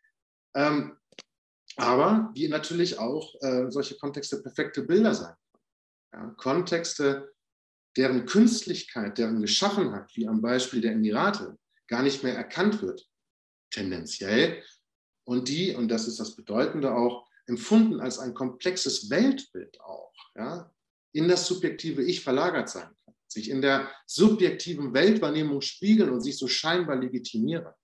Aber die natürlich auch solche Kontexte perfekte Bilder sein können. Ja, Kontexte, deren Künstlichkeit, deren Geschaffenheit, wie am Beispiel der Emirate, gar nicht mehr erkannt wird, tendenziell, und die, und das ist das Bedeutende auch, empfunden als ein komplexes Weltbild auch, ja, in das subjektive Ich verlagert sein kann, sich in der subjektiven Weltwahrnehmung spiegeln und sich so scheinbar legitimieren.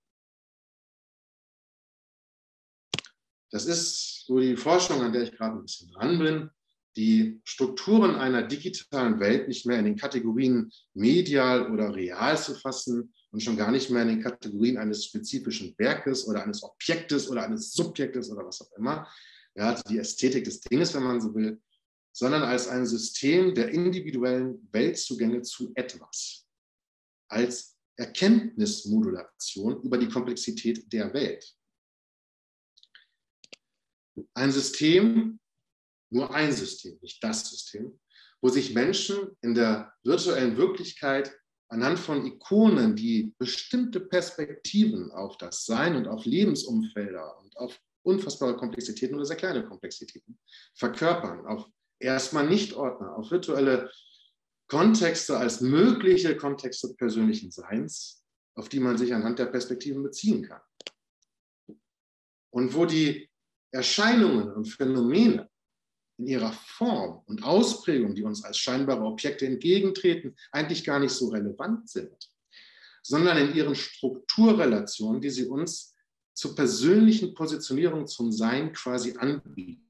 Das ist so die Forschung, an der ich gerade ein bisschen dran bin, die Strukturen einer digitalen Welt nicht mehr in den Kategorien medial oder real zu fassen und schon gar nicht mehr in den Kategorien eines spezifischen Werkes oder eines Objektes oder eines Subjektes oder was auch immer, ja, die Ästhetik des Dinges, wenn man so will, sondern als ein System der individuellen Weltzugänge zu etwas, als Erkenntnismodulation über die Komplexität der Welt. Ein System, nur ein System, nicht das System, wo sich Menschen in der virtuellen Wirklichkeit anhand von Ikonen, die bestimmte Perspektiven auf das Sein und auf Lebensumfelder und auf unfassbare Komplexitäten oder sehr kleine Komplexitäten verkörpern, auf erstmal Nichtordner, auf virtuelle Kontexte als mögliche Kontexte persönlichen Seins, auf die man sich anhand der Perspektiven beziehen kann. Und wo die Erscheinungen und Phänomene in ihrer Form und Ausprägung, die uns als scheinbare Objekte entgegentreten, eigentlich gar nicht so relevant sind, sondern in ihren Strukturrelationen, die sie uns zur persönlichen Positionierung zum Sein quasi anbieten.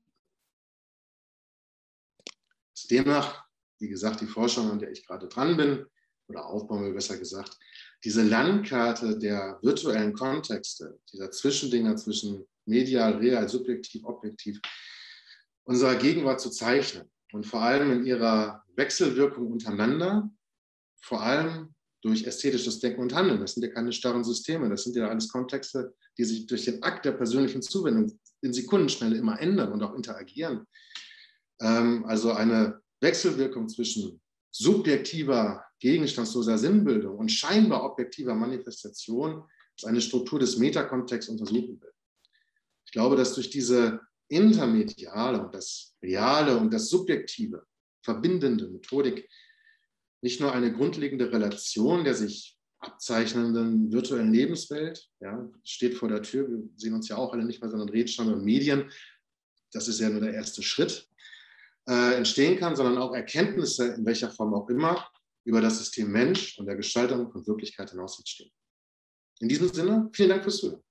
Demnach, wie gesagt, die Forschung, an der ich gerade dran bin, oder aufbauen wir besser gesagt, diese Landkarte der virtuellen Kontexte, dieser Zwischendinger zwischen medial, real, subjektiv, objektiv, unserer Gegenwart zu zeichnen und vor allem in ihrer Wechselwirkung untereinander, vor allem durch ästhetisches Denken und Handeln. Das sind ja keine starren Systeme, das sind ja alles Kontexte, die sich durch den Akt der persönlichen Zuwendung in Sekundenschnelle immer ändern und auch interagieren. Also eine Wechselwirkung zwischen subjektiver, gegenstandsloser Sinnbildung und scheinbar objektiver Manifestation, das eine Struktur des Metakontexts untersuchen will. Ich glaube, dass durch diese intermediale und das reale und das subjektive verbindende Methodik nicht nur eine grundlegende Relation der sich abzeichnenden virtuellen Lebenswelt, ja, steht vor der Tür, wir sehen uns ja auch alle nicht mehr, sondern reden schon über Medien, das ist ja nur der erste Schritt, entstehen kann, sondern auch Erkenntnisse, in welcher Form auch immer, über das System Mensch und der Gestaltung von Wirklichkeit hinaus entstehen. In diesem Sinne, vielen Dank fürs Zuhören.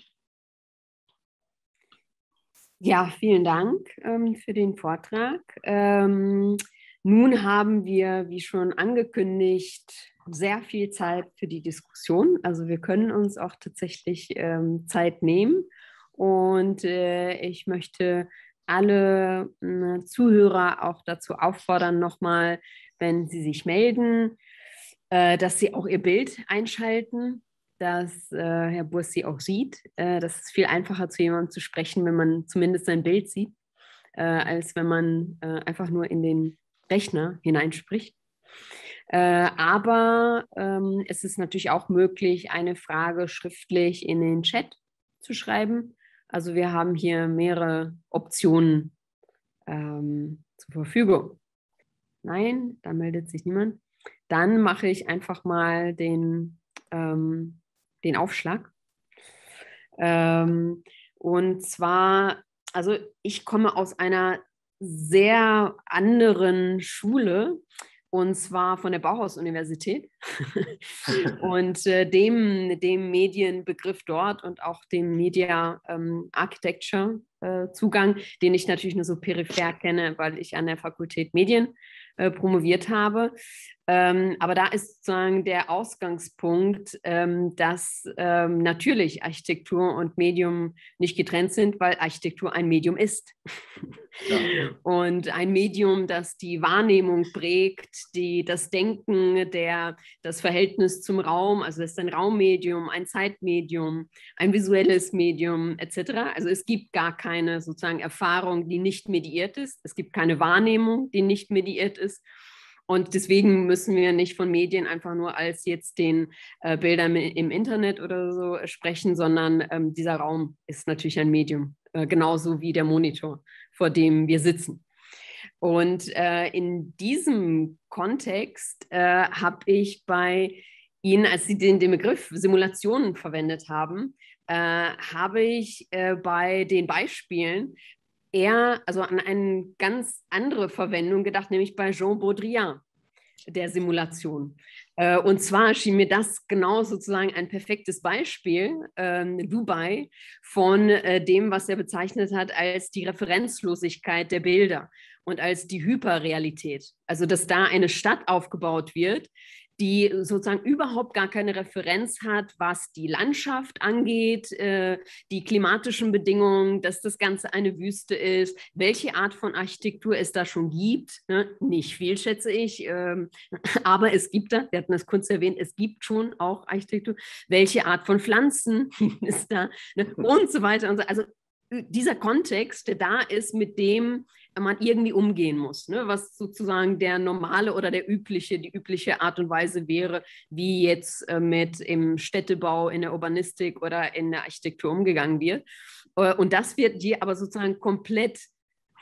Ja, vielen Dank für den Vortrag. Nun haben wir, wie schon angekündigt, sehr viel Zeit für die Diskussion. Also wir können uns auch tatsächlich Zeit nehmen. Und ich möchte alle Zuhörer auch dazu auffordern, nochmal, wenn sie sich melden, dass sie auch ihr Bild einschalten, dass Herr Burs sie auch sieht. Das ist viel einfacher, zu jemandem zu sprechen, wenn man zumindest sein Bild sieht, als wenn man einfach nur in den Rechner hineinspricht. Aber es ist natürlich auch möglich, eine Frage schriftlich in den Chat zu schreiben. Also wir haben hier mehrere Optionen zur Verfügung. Nein, da meldet sich niemand. Dann mache ich einfach mal den Aufschlag. Und zwar, also ich komme aus einer sehr anderen Schule, und zwar von der Bauhaus-Universität und dem Medienbegriff dort und auch dem Media Architecture Zugang, den ich natürlich nur so peripher kenne, weil ich an der Fakultät Medien promoviert habe. Aber da ist sozusagen der Ausgangspunkt, dass natürlich Architektur und Medium nicht getrennt sind, weil Architektur ein Medium ist. Ja. Und ein Medium, das die Wahrnehmung prägt, das Denken, das Verhältnis zum Raum, also das ist ein Raummedium, ein Zeitmedium, ein visuelles Medium etc. Also es gibt gar keine sozusagen Erfahrung, die nicht mediiert ist. Es gibt keine Wahrnehmung, die nicht mediiert ist. Und deswegen müssen wir nicht von Medien einfach nur als jetzt den Bildern im Internet oder so sprechen, sondern dieser Raum ist natürlich ein Medium, genauso wie der Monitor, vor dem wir sitzen. Und in diesem Kontext habe ich bei Ihnen, als Sie den Begriff Simulationen verwendet haben, habe ich bei den Beispielen eher an eine ganz andere Verwendung gedacht, nämlich bei Jean Baudrillard, der Simulation. Und zwar schien mir das genau sozusagen ein perfektes Beispiel, Dubai, von dem, was er bezeichnet hat als die Referenzlosigkeit der Bilder und als die Hyperrealität. Also, dass da eine Stadt aufgebaut wird, die sozusagen überhaupt gar keine Referenz hat, was die Landschaft angeht, die klimatischen Bedingungen, dass das Ganze eine Wüste ist, welche Art von Architektur es da schon gibt. Ne? Nicht viel, schätze ich, aber es gibt da, wir hatten das kurz erwähnt, es gibt schon auch Architektur. Welche Art von Pflanzen ist da, ne? Und so weiter und so. Also dieser Kontext, der da ist, mit dem man irgendwie umgehen muss, ne? Was sozusagen der normale oder die übliche Art und Weise wäre, wie jetzt mit im Städtebau, in der Urbanistik oder in der Architektur umgegangen wird. Und das wird hier aber sozusagen komplett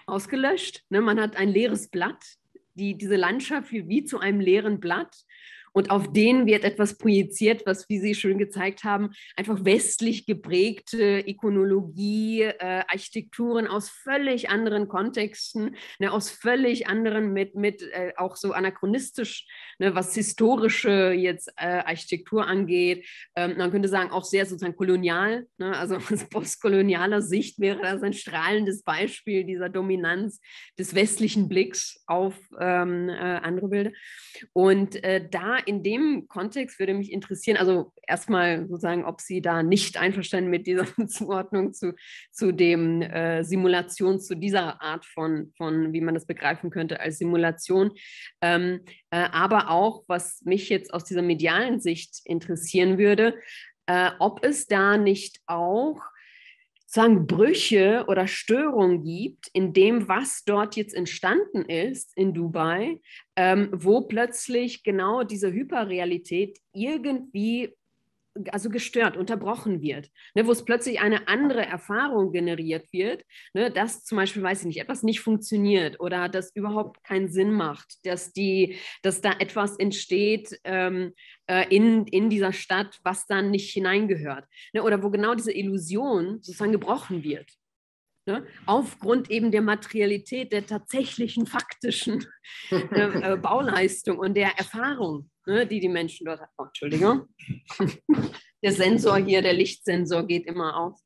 ausgelöscht. Ne? Man hat ein leeres Blatt, diese Landschaft wie zu einem leeren Blatt. Und auf den wird etwas projiziert, was, wie Sie schön gezeigt haben, einfach westlich geprägte Ikonologie, Architekturen aus völlig anderen Kontexten, ne, aus völlig anderen, mit auch so anachronistisch, ne, was historische jetzt Architektur angeht. Man könnte sagen, auch sehr sozusagen kolonial, ne, also aus postkolonialer Sicht wäre das ein strahlendes Beispiel dieser Dominanz des westlichen Blicks auf andere Bilder. Und da in dem Kontext würde mich interessieren, also erstmal sozusagen, ob Sie da nicht einverstanden mit dieser Zuordnung zu dem Simulation, zu dieser Art von, wie man das begreifen könnte als Simulation. Aber auch, was mich jetzt aus dieser medialen Sicht interessieren würde, ob es da nicht auch sagen Brüche oder Störungen gibt in dem, was dort jetzt entstanden ist in Dubai, wo plötzlich genau diese Hyperrealität irgendwie also gestört, unterbrochen wird, ne, wo es plötzlich eine andere Erfahrung generiert wird, ne, dass zum Beispiel, weiß ich nicht, etwas nicht funktioniert oder das überhaupt keinen Sinn macht, dass da etwas entsteht in dieser Stadt, was dann nicht hineingehört, ne, oder wo genau diese Illusion sozusagen gebrochen wird. Ne? Aufgrund eben der Materialität, der tatsächlichen, faktischen Bauleistung und der Erfahrung, ne, die Menschen dort haben. Oh, Entschuldigung. Der Sensor hier, der Lichtsensor geht immer aus.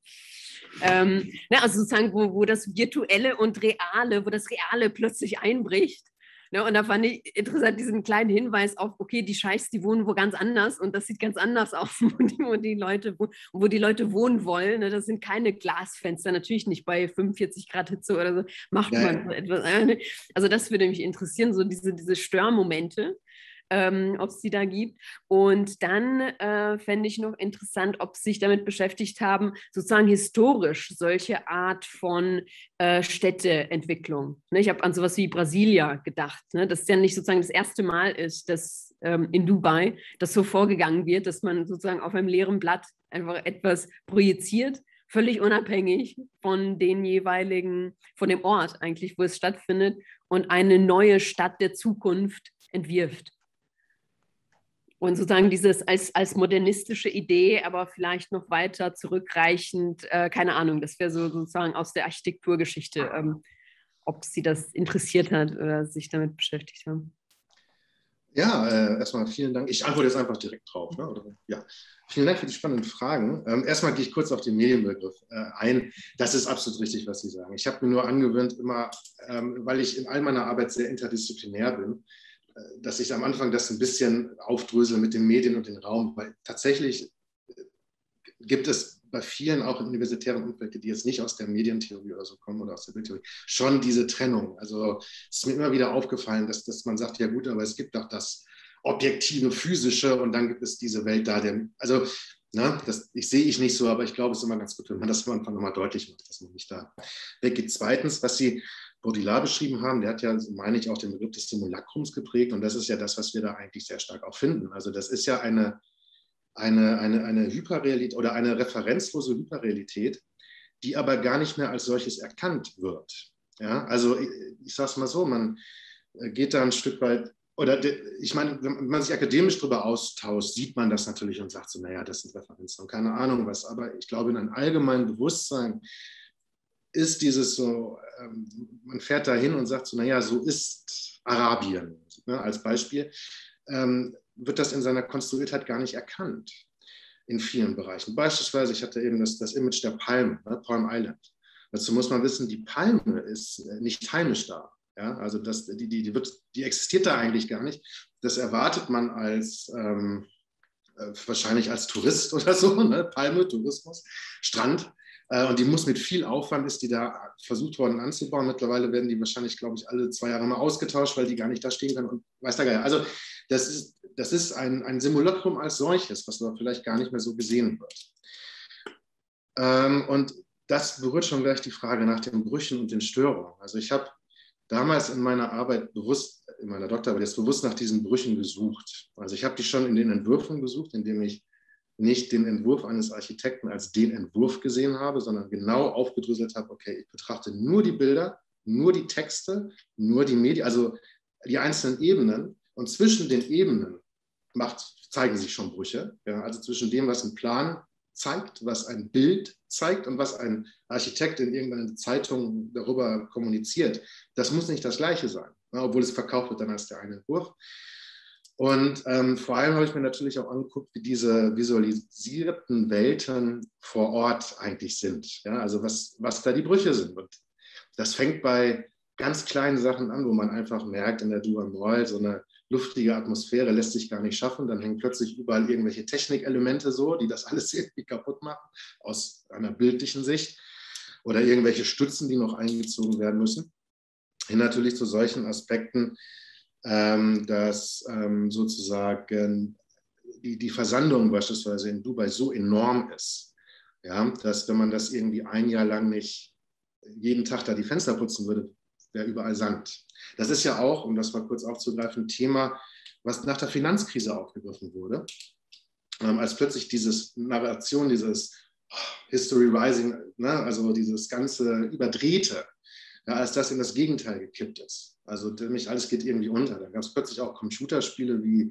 Ne, also sozusagen, wo das Virtuelle und Reale, wo das Reale plötzlich einbricht. Ne, und da fand ich interessant diesen kleinen Hinweis auf, okay, die Scheichs, die wohnen wo ganz anders und das sieht ganz anders aus, wo die Leute wohnen wollen. Ne, das sind keine Glasfenster, natürlich nicht bei 45 Grad Hitze oder so macht man so etwas. Also das würde mich interessieren, so diese Störmomente. Ob es die da gibt. Und dann fände ich noch interessant, ob Sie sich damit beschäftigt haben, sozusagen historisch solche Art von Städteentwicklung. Ne? Ich habe an sowas wie Brasilia gedacht, ne? Dass es ja nicht sozusagen das erste Mal ist, dass in Dubai das so vorgegangen wird, dass man sozusagen auf einem leeren Blatt einfach etwas projiziert, völlig unabhängig von den jeweiligen, von dem Ort eigentlich, wo es stattfindet und eine neue Stadt der Zukunft entwirft. Und sozusagen dieses als modernistische Idee, aber vielleicht noch weiter zurückreichend, keine Ahnung, das wäre so sozusagen aus der Architekturgeschichte, ob Sie das interessiert hat oder sich damit beschäftigt haben. Ja, erstmal vielen Dank. Ich antworte jetzt einfach direkt drauf. Ne? Oder, ja. Vielen Dank für die spannenden Fragen. Erstmal gehe ich kurz auf den Medienbegriff ein. Das ist absolut richtig, was Sie sagen. Ich habe mir nur angewöhnt, immer, weil ich in all meiner Arbeit sehr interdisziplinär bin, dass ich am Anfang das ein bisschen aufdrösel mit den Medien und dem Raum, weil tatsächlich gibt es bei vielen auch in universitären Umfeldern, die jetzt nicht aus der Medientheorie oder so kommen oder aus der Bildtheorie, schon diese Trennung. Also es ist mir immer wieder aufgefallen, dass man sagt, ja gut, aber es gibt auch das objektive, physische und dann gibt es diese Welt da. Also das sehe ich nicht so, aber ich glaube, es ist immer ganz gut, wenn man das am Anfang nochmal deutlich macht, dass man nicht da weggeht. Zweitens, was Sie Baudrillard beschrieben haben, der hat ja, meine ich, auch den Begriff des Simulacrums geprägt und das ist ja das, was wir da eigentlich sehr stark auch finden. Also das ist ja eine Hyperrealität oder eine referenzlose Hyperrealität, die aber gar nicht mehr als solches erkannt wird. Ja, also ich sage es mal so, man geht da ein Stück weit, oder ich meine, wenn man sich akademisch darüber austauscht, sieht man das natürlich und sagt so, naja, das sind Referenzen und keine Ahnung was, aber ich glaube, in einem allgemeinen Bewusstsein ist dieses so, man fährt da hin und sagt so, naja, so ist Arabien, ne, als Beispiel, wird das in seiner Konstruiertheit gar nicht erkannt in vielen Bereichen. Beispielsweise, ich hatte eben das Image der Palme, ne, Palm Island. Dazu muss man wissen, die Palme ist nicht heimisch da. Ja? Also die existiert da eigentlich gar nicht. Das erwartet man als wahrscheinlich als Tourist oder so, ne? Palme, Tourismus, Strand. Und die muss mit viel Aufwand, ist die da versucht worden anzubauen. Mittlerweile werden die wahrscheinlich, glaube ich, alle 2 Jahre mal ausgetauscht, weil die gar nicht da stehen können und weiß der Geier. Also das ist ein Simulacrum als solches, was aber vielleicht gar nicht mehr so gesehen wird. Und das berührt schon gleich die Frage nach den Brüchen und den Störungen. Also ich habe damals in meiner Arbeit in meiner Doktorarbeit jetzt bewusst nach diesen Brüchen gesucht. Also ich habe die schon in den Entwürfen gesucht, indem ich nicht den Entwurf eines Architekten als den Entwurf gesehen habe, sondern genau aufgedröselt habe, okay, ich betrachte nur die Bilder, nur die Texte, nur die Medien, also die einzelnen Ebenen und zwischen den Ebenen zeigen sich schon Brüche. Ja? Also zwischen dem, was ein Plan zeigt, was ein Bild zeigt und was ein Architekt in irgendeiner Zeitung darüber kommuniziert. Das muss nicht das Gleiche sein, obwohl es verkauft wird dann als der eine Entwurf. Und vor allem habe ich mir natürlich auch angeguckt, wie diese visualisierten Welten vor Ort eigentlich sind. Ja? Also was da die Brüche sind. Und das fängt bei ganz kleinen Sachen an, wo man einfach merkt, in der Dubai Mall so eine luftige Atmosphäre lässt sich gar nicht schaffen. Dann hängen plötzlich überall irgendwelche Technikelemente so, die das alles irgendwie kaputt machen, aus einer bildlichen Sicht. Oder irgendwelche Stützen, die noch eingezogen werden müssen. Hin natürlich zu solchen Aspekten, dass sozusagen die Versandung beispielsweise in Dubai so enorm ist, ja, dass wenn man das irgendwie ein Jahr lang nicht jeden Tag da die Fenster putzen würde, wäre überall Sand. Das ist ja auch, um das mal kurz aufzugreifen, ein Thema, was nach der Finanzkrise aufgegriffen wurde, als plötzlich diese Narration, dieses History Rising, ne, also dieses ganze Überdrehte, ja, als das in das Gegenteil gekippt ist. Also nämlich alles geht irgendwie unter. Da gab es plötzlich auch Computerspiele wie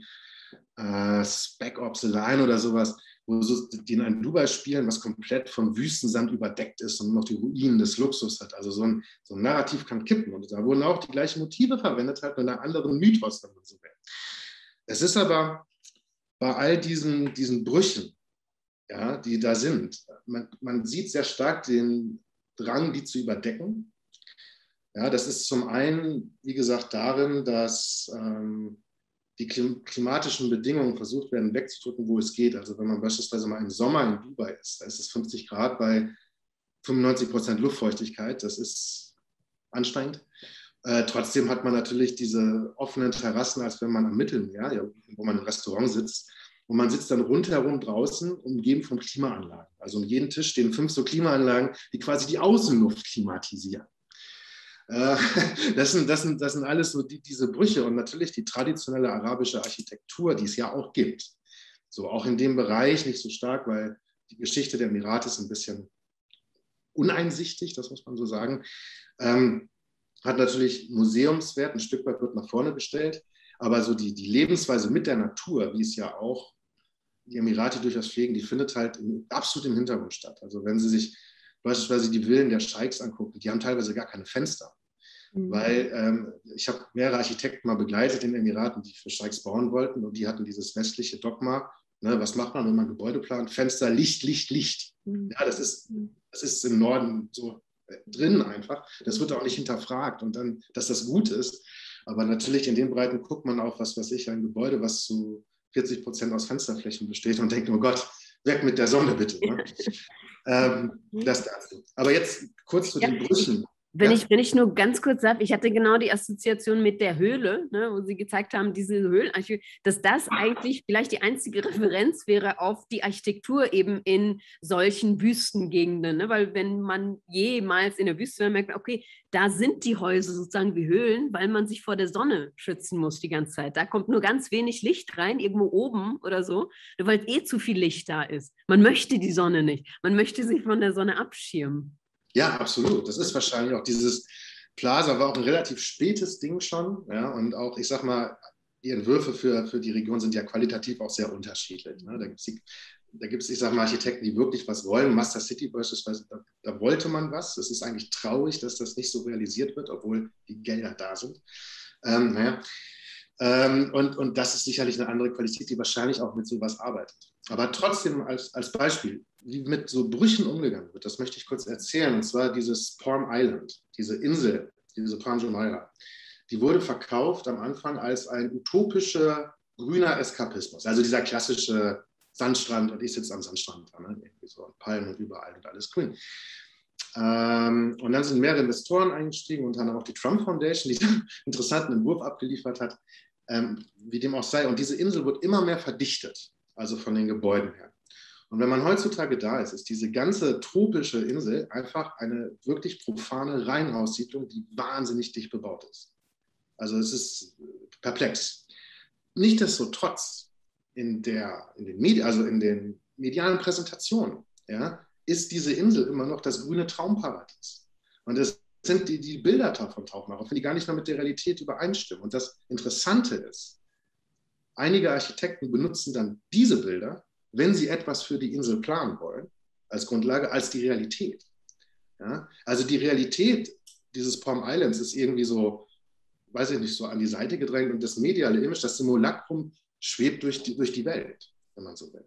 Spec Ops The Line oder sowas, wo die in einem Dubai spielen, was komplett von Wüstensand überdeckt ist und noch die Ruinen des Luxus hat. Also so ein Narrativ kann kippen. Und da wurden auch die gleichen Motive verwendet, halt mit einem anderen Mythos, wenn man so will. Es ist aber bei all diesen Brüchen, ja, die da sind, man sieht sehr stark den Drang, die zu überdecken. Ja, das ist zum einen, wie gesagt, darin, dass die klimatischen Bedingungen versucht werden wegzudrücken, wo es geht. Also wenn man beispielsweise mal im Sommer in Dubai ist, da ist es 50 Grad bei 95% Luftfeuchtigkeit. Das ist anstrengend. Trotzdem hat man natürlich diese offenen Terrassen, als wenn man am Mittelmeer, ja, wo man im Restaurant sitzt. Und man sitzt dann rundherum draußen, umgeben von Klimaanlagen. Also um jeden Tisch stehen 5 so Klimaanlagen, die quasi die Außenluft klimatisieren. Das sind alles so diese Brüche und natürlich die traditionelle arabische Architektur, die es ja auch gibt. So auch in dem Bereich nicht so stark, weil die Geschichte der Emirate ist ein bisschen uneinsichtig, das muss man so sagen. Hat natürlich Museumswert, ein Stück weit wird nach vorne gestellt, aber so die Lebensweise mit der Natur, wie es ja auch die Emirate durchaus pflegen, die findet halt absolut im Hintergrund statt. Also wenn Sie sich beispielsweise die Villen der Scheiks angucken, die haben teilweise gar keine Fenster. Weil ich habe mehrere Architekten mal begleitet in den Emiraten, die für Scheiks bauen wollten und die hatten dieses westliche Dogma, ne, was macht man, wenn man Gebäude plant? Fenster, Licht, Licht, Licht. Ja, das ist im Norden so drin einfach. Das wird auch nicht hinterfragt und dann, dass das gut ist. Aber natürlich in den Breiten guckt man auf, was weiß ich, ein Gebäude, was zu 40% aus Fensterflächen besteht und denkt, oh Gott, weg mit der Sonne bitte. Ne? Das dazu. Aber jetzt kurz zu den Brüchen. Wenn ich nur ganz kurz sage, ich hatte genau die Assoziation mit der Höhle, ne, wo Sie gezeigt haben, diese Höhlenarchitektur, dass das eigentlich vielleicht die einzige Referenz wäre auf die Architektur eben in solchen Wüstengegenden. Ne? Weil wenn man jemals in der Wüste wäre, merkt man, okay, da sind die Häuser sozusagen wie Höhlen, weil man sich vor der Sonne schützen muss die ganze Zeit. Da kommt nur ganz wenig Licht rein, irgendwo oben oder so, weil zu viel Licht da ist. Man möchte die Sonne nicht. Man möchte sich von der Sonne abschirmen. Ja, absolut. Das ist wahrscheinlich auch dieses Plaza war auch ein relativ spätes Ding schon. Ja, und auch, ich sag mal, die Entwürfe für die Region sind ja qualitativ auch sehr unterschiedlich. Ne? Da gibt's, ich sag mal, Architekten, die wirklich was wollen. Master City beispielsweise, da wollte man was. Es ist eigentlich traurig, dass das nicht so realisiert wird, obwohl die Gelder da sind. Und das ist sicherlich eine andere Qualität, die wahrscheinlich auch mit sowas arbeitet. Aber trotzdem als Beispiel, wie mit so Brüchen umgegangen wird, das möchte ich kurz erzählen. Und zwar dieses Palm Island, diese Insel, diese Palm Jumeirah, die wurde verkauft am Anfang als ein utopischer grüner Eskapismus. Also dieser klassische Sandstrand und ich sitze am Sandstrand, ne? Irgendwie so Palmen und überall und alles grün. Und dann sind mehrere Investoren eingestiegen, unter anderem auch die Trump Foundation, die einen interessanten Entwurf abgeliefert hat, wie dem auch sei. Und diese Insel wird immer mehr verdichtet, also von den Gebäuden her. Und wenn man heutzutage da ist, ist diese ganze tropische Insel einfach eine wirklich profane Reihenhaussiedlung, die wahnsinnig dicht bebaut ist. Also es ist perplex. Nichtsdestotrotz in den medialen Präsentationen, ja, ist diese Insel immer noch das grüne Traumparadies. Und es sind die Bilder davon tauchen auch, die gar nicht mehr mit der Realität übereinstimmen. Und das Interessante ist, einige Architekten benutzen dann diese Bilder, wenn sie etwas für die Insel planen wollen, als Grundlage, als die Realität. Ja? Also die Realität dieses Palm Islands ist irgendwie so, weiß ich nicht, so an die Seite gedrängt und das mediale Image, das Simulacrum, schwebt durch die Welt, wenn man so will.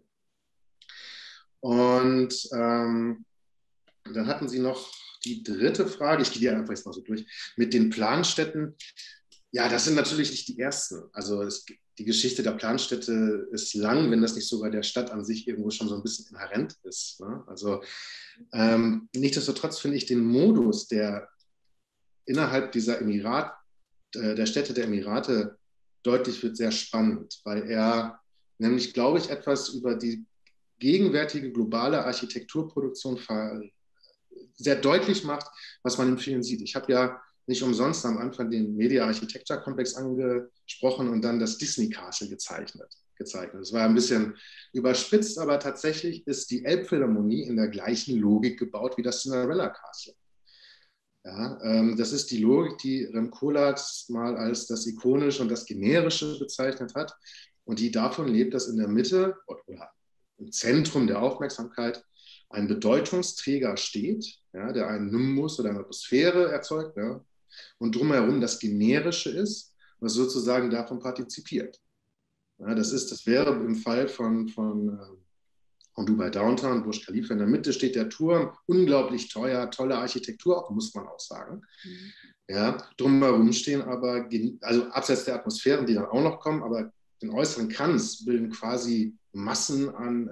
Und dann hatten Sie noch die dritte Frage, ich gehe die einfach jetzt mal so durch, mit den Planstädten. Ja, das sind natürlich nicht die ersten. Also die Geschichte der Planstädte ist lang, wenn das nicht sogar der Stadt an sich irgendwo schon so ein bisschen inhärent ist. Ne? Also nichtsdestotrotz finde ich den Modus, der innerhalb dieser der Städte der Emirate deutlich wird, sehr spannend, weil er nämlich, glaube ich, etwas über die gegenwärtige globale Architekturproduktion sehr deutlich macht, was man in vielen sieht. Ich habe ja nicht umsonst am Anfang den Media Architecture Komplex angesprochen und dann das Disney Castle gezeichnet. Das war ein bisschen überspitzt, aber tatsächlich ist die Elbphilharmonie in der gleichen Logik gebaut wie das Cinderella Castle. Ja, das ist die Logik, die Rem Koolhaas mal als das Ikonische und das Generische bezeichnet hat und die davon lebt, dass in der Mitte oder im Zentrum der Aufmerksamkeit ein Bedeutungsträger steht, ja, der einen Nimbus oder eine Atmosphäre erzeugt, ja, und drumherum das Generische ist, was sozusagen davon partizipiert. Ja, das wäre im Fall von Dubai Downtown, Burj Khalifa in der Mitte steht der Turm, unglaublich teuer, tolle Architektur, auch, muss man auch sagen. Ja, drumherum stehen aber, also abseits der Atmosphären, die dann auch noch kommen, aber den äußeren Kranz bilden quasi Massen an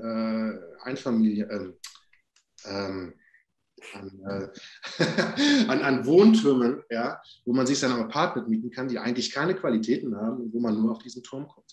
an Wohntürmen, ja, wo man sich dann ein Apartment mieten kann, die eigentlich keine Qualitäten haben und wo man nur auf diesen Turm kommt.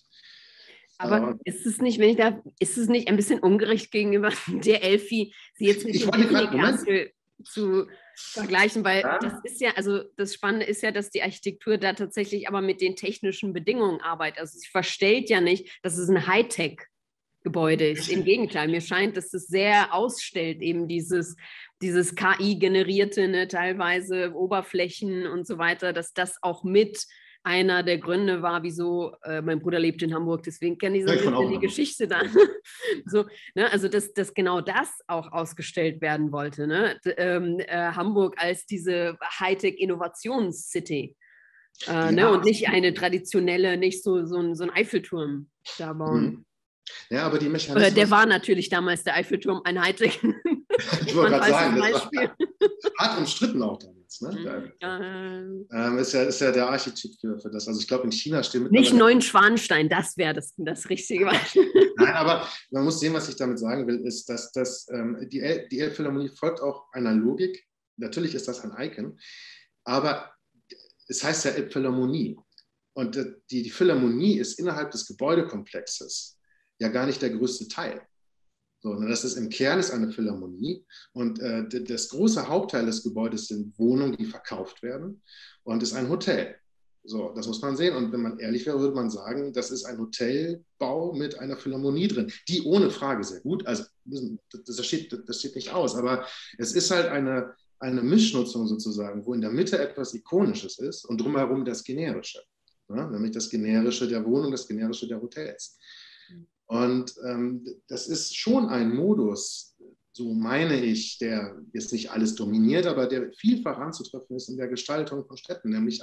Aber ist es nicht, ist es nicht ein bisschen ungerecht gegenüber der Elfi, sie jetzt mit dem Disney Castle zu vergleichen, weil das ist ja, also das Spannende ist ja, dass die Architektur da tatsächlich aber mit den technischen Bedingungen arbeitet. Also sie verstellt ja nicht, dass es ein Hightech-Gebäude ist. Im Gegenteil, mir scheint, dass es sehr ausstellt, eben dieses KI-generierte, ne, teilweise Oberflächen und so weiter, dass das auch mit einer der Gründe war, wieso mein Bruder lebt in Hamburg, deswegen kenne ich so ein bisschen die Geschichte da. So, ne, also dass genau das auch ausgestellt werden wollte. Ne? Hamburg als diese Hightech-Innovations-City. Ja. Ne? Und nicht eine traditionelle, nicht so ein Eiffelturm da bauen. Ja, aber die Mechanismen... Der war natürlich damals der Eiffelturm ein Hightech. Ich wollte gerade sagen, das war hart umstritten auch damals. Ne? Ist ja der Architekt für das. Also ich glaube, in China stehen nicht Neuschwanstein, das wäre das Richtige. Nein, aber man muss sehen, was ich damit sagen will, ist, dass die Elbphilharmonie folgt auch einer Logik. Natürlich ist das ein Icon, aber es heißt ja Elbphilharmonie. Und die Philharmonie ist innerhalb des Gebäudekomplexes ja gar nicht der größte Teil. So, das ist im Kern ist eine Philharmonie und das große Hauptteil des Gebäudes sind Wohnungen, die verkauft werden und ist ein Hotel. So, das muss man sehen und wenn man ehrlich wäre, würde man sagen, das ist ein Hotelbau mit einer Philharmonie drin, die ohne Frage sehr gut, also das steht nicht aus, aber es ist halt eine Mischnutzung sozusagen, wo in der Mitte etwas Ikonisches ist und drumherum das Generische, ne? Nämlich das Generische der Wohnung, das Generische der Hotels. Und das ist schon ein Modus, so meine ich, der jetzt nicht alles dominiert, aber der vielfach anzutreffen ist in der Gestaltung von Städten, nämlich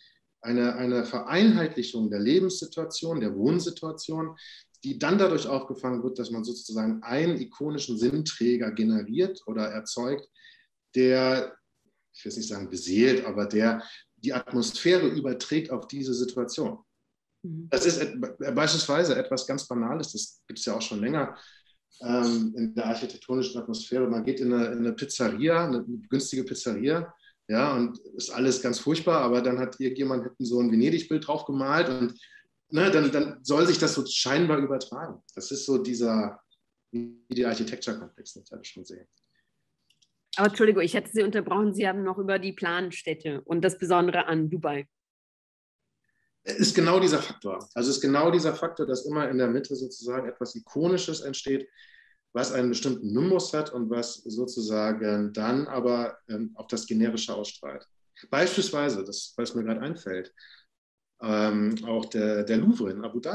eine Vereinheitlichung der Lebenssituation, der Wohnsituation, die dann dadurch aufgefangen wird, dass man sozusagen einen ikonischen Sinnträger generiert oder erzeugt, der, ich will es nicht sagen beseelt, aber der die Atmosphäre überträgt auf diese Situation. Das ist beispielsweise etwas ganz Banales, das gibt es ja auch schon länger in der architektonischen Atmosphäre. Man geht in eine Pizzeria, eine günstige Pizzeria, ja, und ist alles ganz furchtbar, aber dann hat irgendjemand so ein Venedig-Bild drauf gemalt und ne, dann soll sich das so scheinbar übertragen. Das ist so dieser Media Architecture Komplex, den ich halt schon sehe. Aber Entschuldigung, ich hätte Sie unterbrochen. Sie haben noch über die Planstädte und das Besondere an Dubai. Ist genau dieser Faktor. Also ist genau dieser Faktor, dass immer in der Mitte sozusagen etwas Ikonisches entsteht, was einen bestimmten Nimbus hat und was sozusagen dann aber auf das Generische ausstrahlt. Beispielsweise, weil es mir gerade einfällt, auch der Louvre in Abu Dhabi.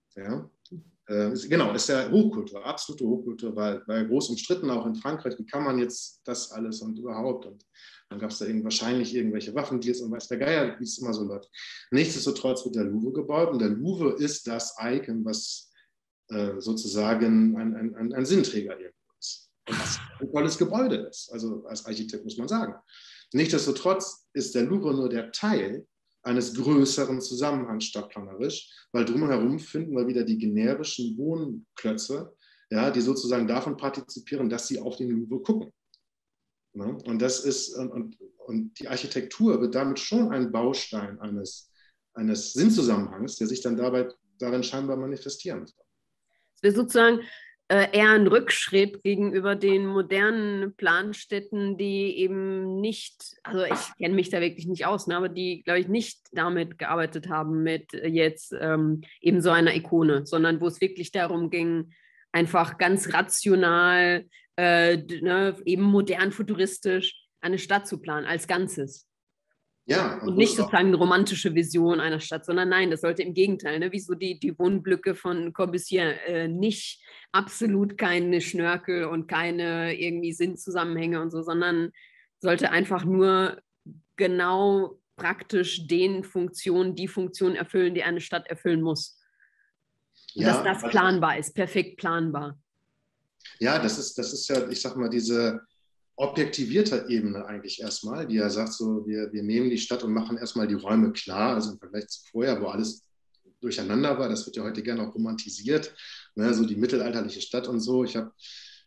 Ja? Genau, ist ja Hochkultur, absolute Hochkultur, weil groß umstritten, auch in Frankreich, wie kann man jetzt das alles und überhaupt, und dann gab es da wahrscheinlich irgendwelche Waffendeals und weiß der Geier, wie es immer so läuft. Nichtsdestotrotz wird der Louvre gebaut, und der Louvre ist das Icon, was sozusagen ein Sinnträger irgendwo ist. Und was ein tolles Gebäude ist, also als Architekt muss man sagen. Nichtsdestotrotz ist der Louvre nur der Teil eines größeren Zusammenhangs stadtplanerisch, weil drumherum finden wir wieder die generischen Wohnklötze, ja, die sozusagen davon partizipieren, dass sie auf den Louvre gucken. Ja, und das ist, und die Architektur wird damit schon ein Baustein eines Sinnzusammenhangs, der sich dann darin scheinbar manifestieren soll. Es wäre sozusagen eher ein Rückschritt gegenüber den modernen Planstädten, die eben nicht, also ich kenne mich da wirklich nicht aus, ne, aber die, glaube ich, nicht damit gearbeitet haben mit jetzt eben so einer Ikone, sondern wo es wirklich darum ging, einfach ganz rational, eben modern, futuristisch eine Stadt zu planen, als Ganzes. Ja, Und nicht sozusagen eine romantische Vision einer Stadt, sondern nein, das sollte im Gegenteil, ne, wie so die Wohnblöcke von Corbusier, nicht absolut keine Schnörkel und keine irgendwie Sinnzusammenhänge und so, sondern sollte einfach nur genau praktisch die Funktion erfüllen, die eine Stadt erfüllen muss. Und ja, dass das planbar ist, perfekt planbar. Ja, das ist ja, ich sag mal, diese objektivierte Ebene eigentlich erstmal, die ja sagt, so, wir nehmen die Stadt und machen erstmal die Räume klar, also im Vergleich zu vorher, wo alles durcheinander war. Das wird ja heute gerne auch romantisiert, ne, so die mittelalterliche Stadt und so. Ich habe,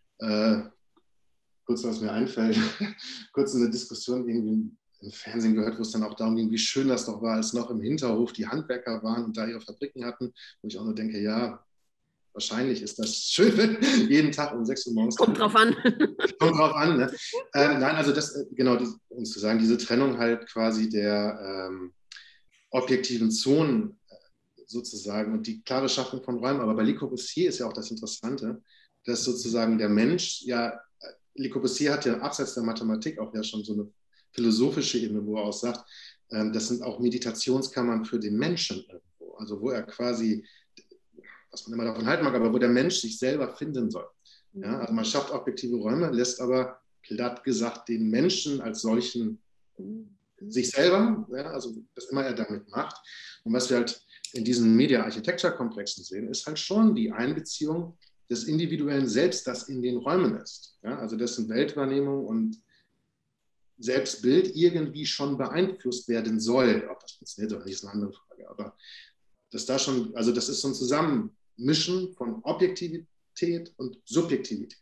kurz was mir einfällt, kurz eine Diskussion irgendwie im Fernsehen gehört, wo es dann auch darum ging, wie schön das doch war, als noch im Hinterhof die Handwerker waren und da ihre Fabriken hatten, wo ich auch nur denke, ja, wahrscheinlich ist das schön, wenn jeden Tag um 6 Uhr morgens. Kommt drauf an. Kommt drauf an, ne? Nein, also das, genau, um zu sagen, diese Trennung halt quasi der objektiven Zonen sozusagen und die klare Schaffung von Räumen. Aber bei Le Corbusier ist ja auch das Interessante, dass sozusagen der Mensch, ja, Le Corbusier hat ja abseits der Mathematik auch ja schon so eine philosophische Ebene, wo er auch sagt, das sind auch Meditationskammern für den Menschen irgendwo. Also wo er quasi, was man immer davon halten mag, aber wo der Mensch sich selber finden soll. Ja, also man schafft objektive Räume, lässt aber platt gesagt den Menschen als solchen sich selber, ja, also was immer er damit macht. Und was wir halt in diesen Media-Architecture-Komplexen sehen, ist halt schon die Einbeziehung des individuellen Selbst, das in den Räumen ist. Ja, also dessen Weltwahrnehmung und Selbstbild irgendwie schon beeinflusst werden soll. Ob das funktioniert oder nicht, ist eine andere Frage. Aber dass da schon, also das ist so ein Zusammenmischen von Objektivität und Subjektivität.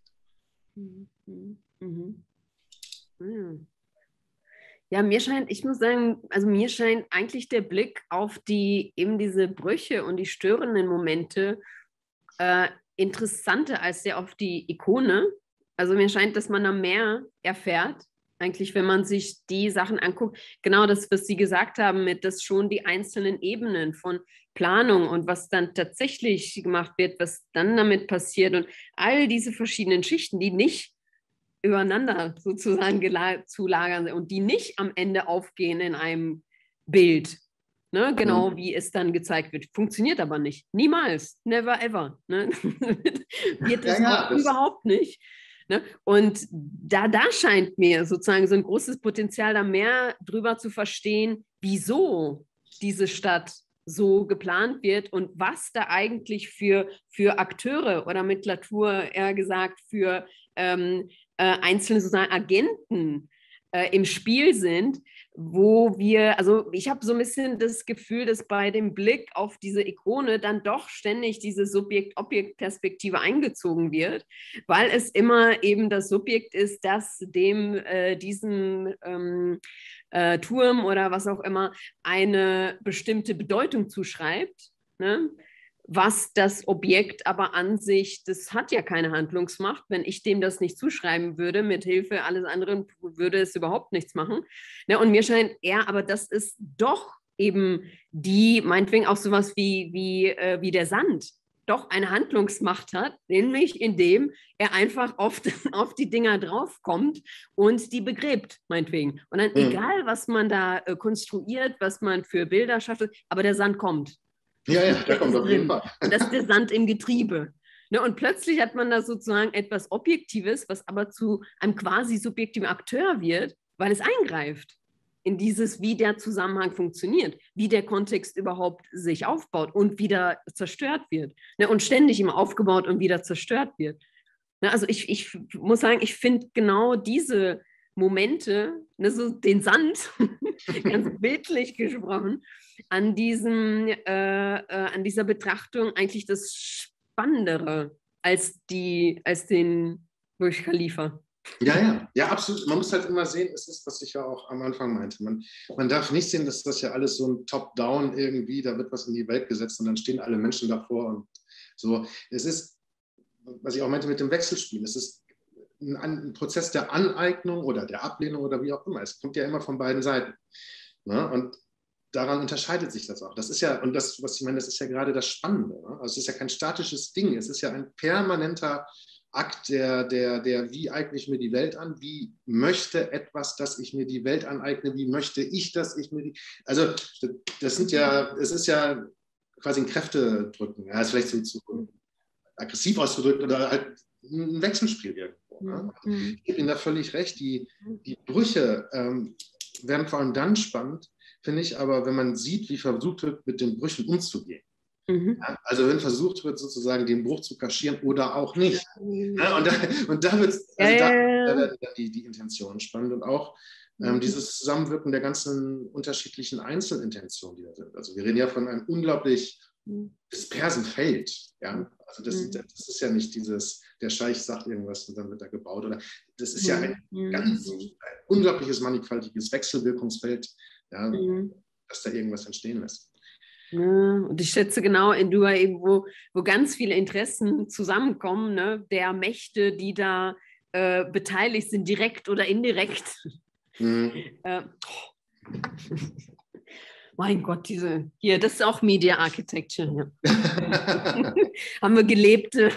Ja, ich muss sagen, also mir scheint eigentlich der Blick auf eben diese Brüche und die störenden Momente interessanter als der auf die Ikone. Also mir scheint, dass man da mehr erfährt, eigentlich, wenn man sich die Sachen anguckt. Genau das, was Sie gesagt haben, mit dass schon die einzelnen Ebenen von Planung und was dann tatsächlich gemacht wird, was dann damit passiert und all diese verschiedenen Schichten, die nicht übereinander sozusagen zu lagern und die nicht am Ende aufgehen in einem Bild. Ne, genau wie es dann gezeigt wird. Funktioniert aber nicht. Niemals. Never ever. Ne? Wird es auch überhaupt nicht. Ne? Und da scheint mir sozusagen so ein großes Potenzial, da mehr drüber zu verstehen, wieso diese Stadt so geplant wird und was da eigentlich für Akteure oder mit Latour eher gesagt für einzelne sozusagen Agenten im Spiel sind, wo also ich habe so ein bisschen das Gefühl, dass bei dem Blick auf diese Ikone dann doch ständig diese Subjekt-Objekt-Perspektive eingezogen wird, weil es immer eben das Subjekt ist, das diesem Turm oder was auch immer eine bestimmte Bedeutung zuschreibt, ne? Was das Objekt aber an sich, das hat ja keine Handlungsmacht. Wenn ich dem das nicht zuschreiben würde, mit Hilfe alles anderen, würde es überhaupt nichts machen. Ne, und mir scheint aber das ist doch eben meinetwegen auch sowas wie der Sand, doch eine Handlungsmacht hat, nämlich indem er einfach auf die Dinger draufkommt und die begräbt, meinetwegen. Und dann egal, was man da konstruiert, was man für Bilder schafft, aber der Sand kommt. Ja, da kommt ist auf jeden drin. Fall. Und das ist der Sand im Getriebe. Ne, und plötzlich hat man da sozusagen etwas Objektives, was aber zu einem quasi subjektiven Akteur wird, weil es eingreift in dieses, wie der Zusammenhang funktioniert, wie der Kontext überhaupt sich aufbaut und wieder zerstört wird. Ne, und ständig immer aufgebaut und wieder zerstört wird. Ne, also ich muss sagen, ich finde genau diese Momente, ne, so den Sand, ganz bildlich gesprochen, an dieser Betrachtung eigentlich das Spannendere als den Burj Khalifa. Ja, absolut. Man muss halt immer sehen, es ist, was ich ja auch am Anfang meinte. Man darf nicht sehen, dass das ja alles so ein Top-Down irgendwie, da wird was in die Welt gesetzt und dann stehen alle Menschen davor und so. Es ist, was ich auch meinte mit dem Wechselspiel, es ist ein Prozess der Aneignung oder der Ablehnung oder wie auch immer. Es kommt ja immer von beiden Seiten. Ne? Und daran unterscheidet sich das auch. Das ist ja, und das, was ich meine, das ist ja gerade das Spannende. Ne? Also es ist ja kein statisches Ding, es ist ja ein permanenter Akt wie eigne ich mir die Welt an, wie möchte etwas, dass ich mir die Welt aneigne, wie möchte ich, dass ich mir die, also das sind ja, es ist ja quasi ein Kräftedrücken, ja, ist vielleicht zu aggressiv ausgedrückt oder halt ein Wechselspiel irgendwo. Ne? Also ich gebe Ihnen da völlig recht, die Brüche werden vor allem dann spannend, finde ich, aber wenn man sieht, wie versucht wird, mit den Brüchen umzugehen. Ja, also wenn versucht wird, sozusagen den Bruch zu kaschieren oder auch nicht. Ja, und da wird da werden dann die Intentionen spannend und auch dieses Zusammenwirken der ganzen unterschiedlichen Einzelintentionen, die da sind. Also wir reden ja von einem unglaublich dispersen Feld. Ja? Also das ist ja nicht dieses, der Scheich sagt irgendwas und dann wird da gebaut. Oder, das ist ja ein unglaubliches, mannigfaltiges Wechselwirkungsfeld, ja, dass da irgendwas entstehen lässt. Und ich schätze genau in Dubai eben, wo ganz viele Interessen zusammenkommen, ne, der Mächte, die da beteiligt sind, direkt oder indirekt. Mein Gott, das ist auch Media Architecture. Ja. Haben wir gelebte.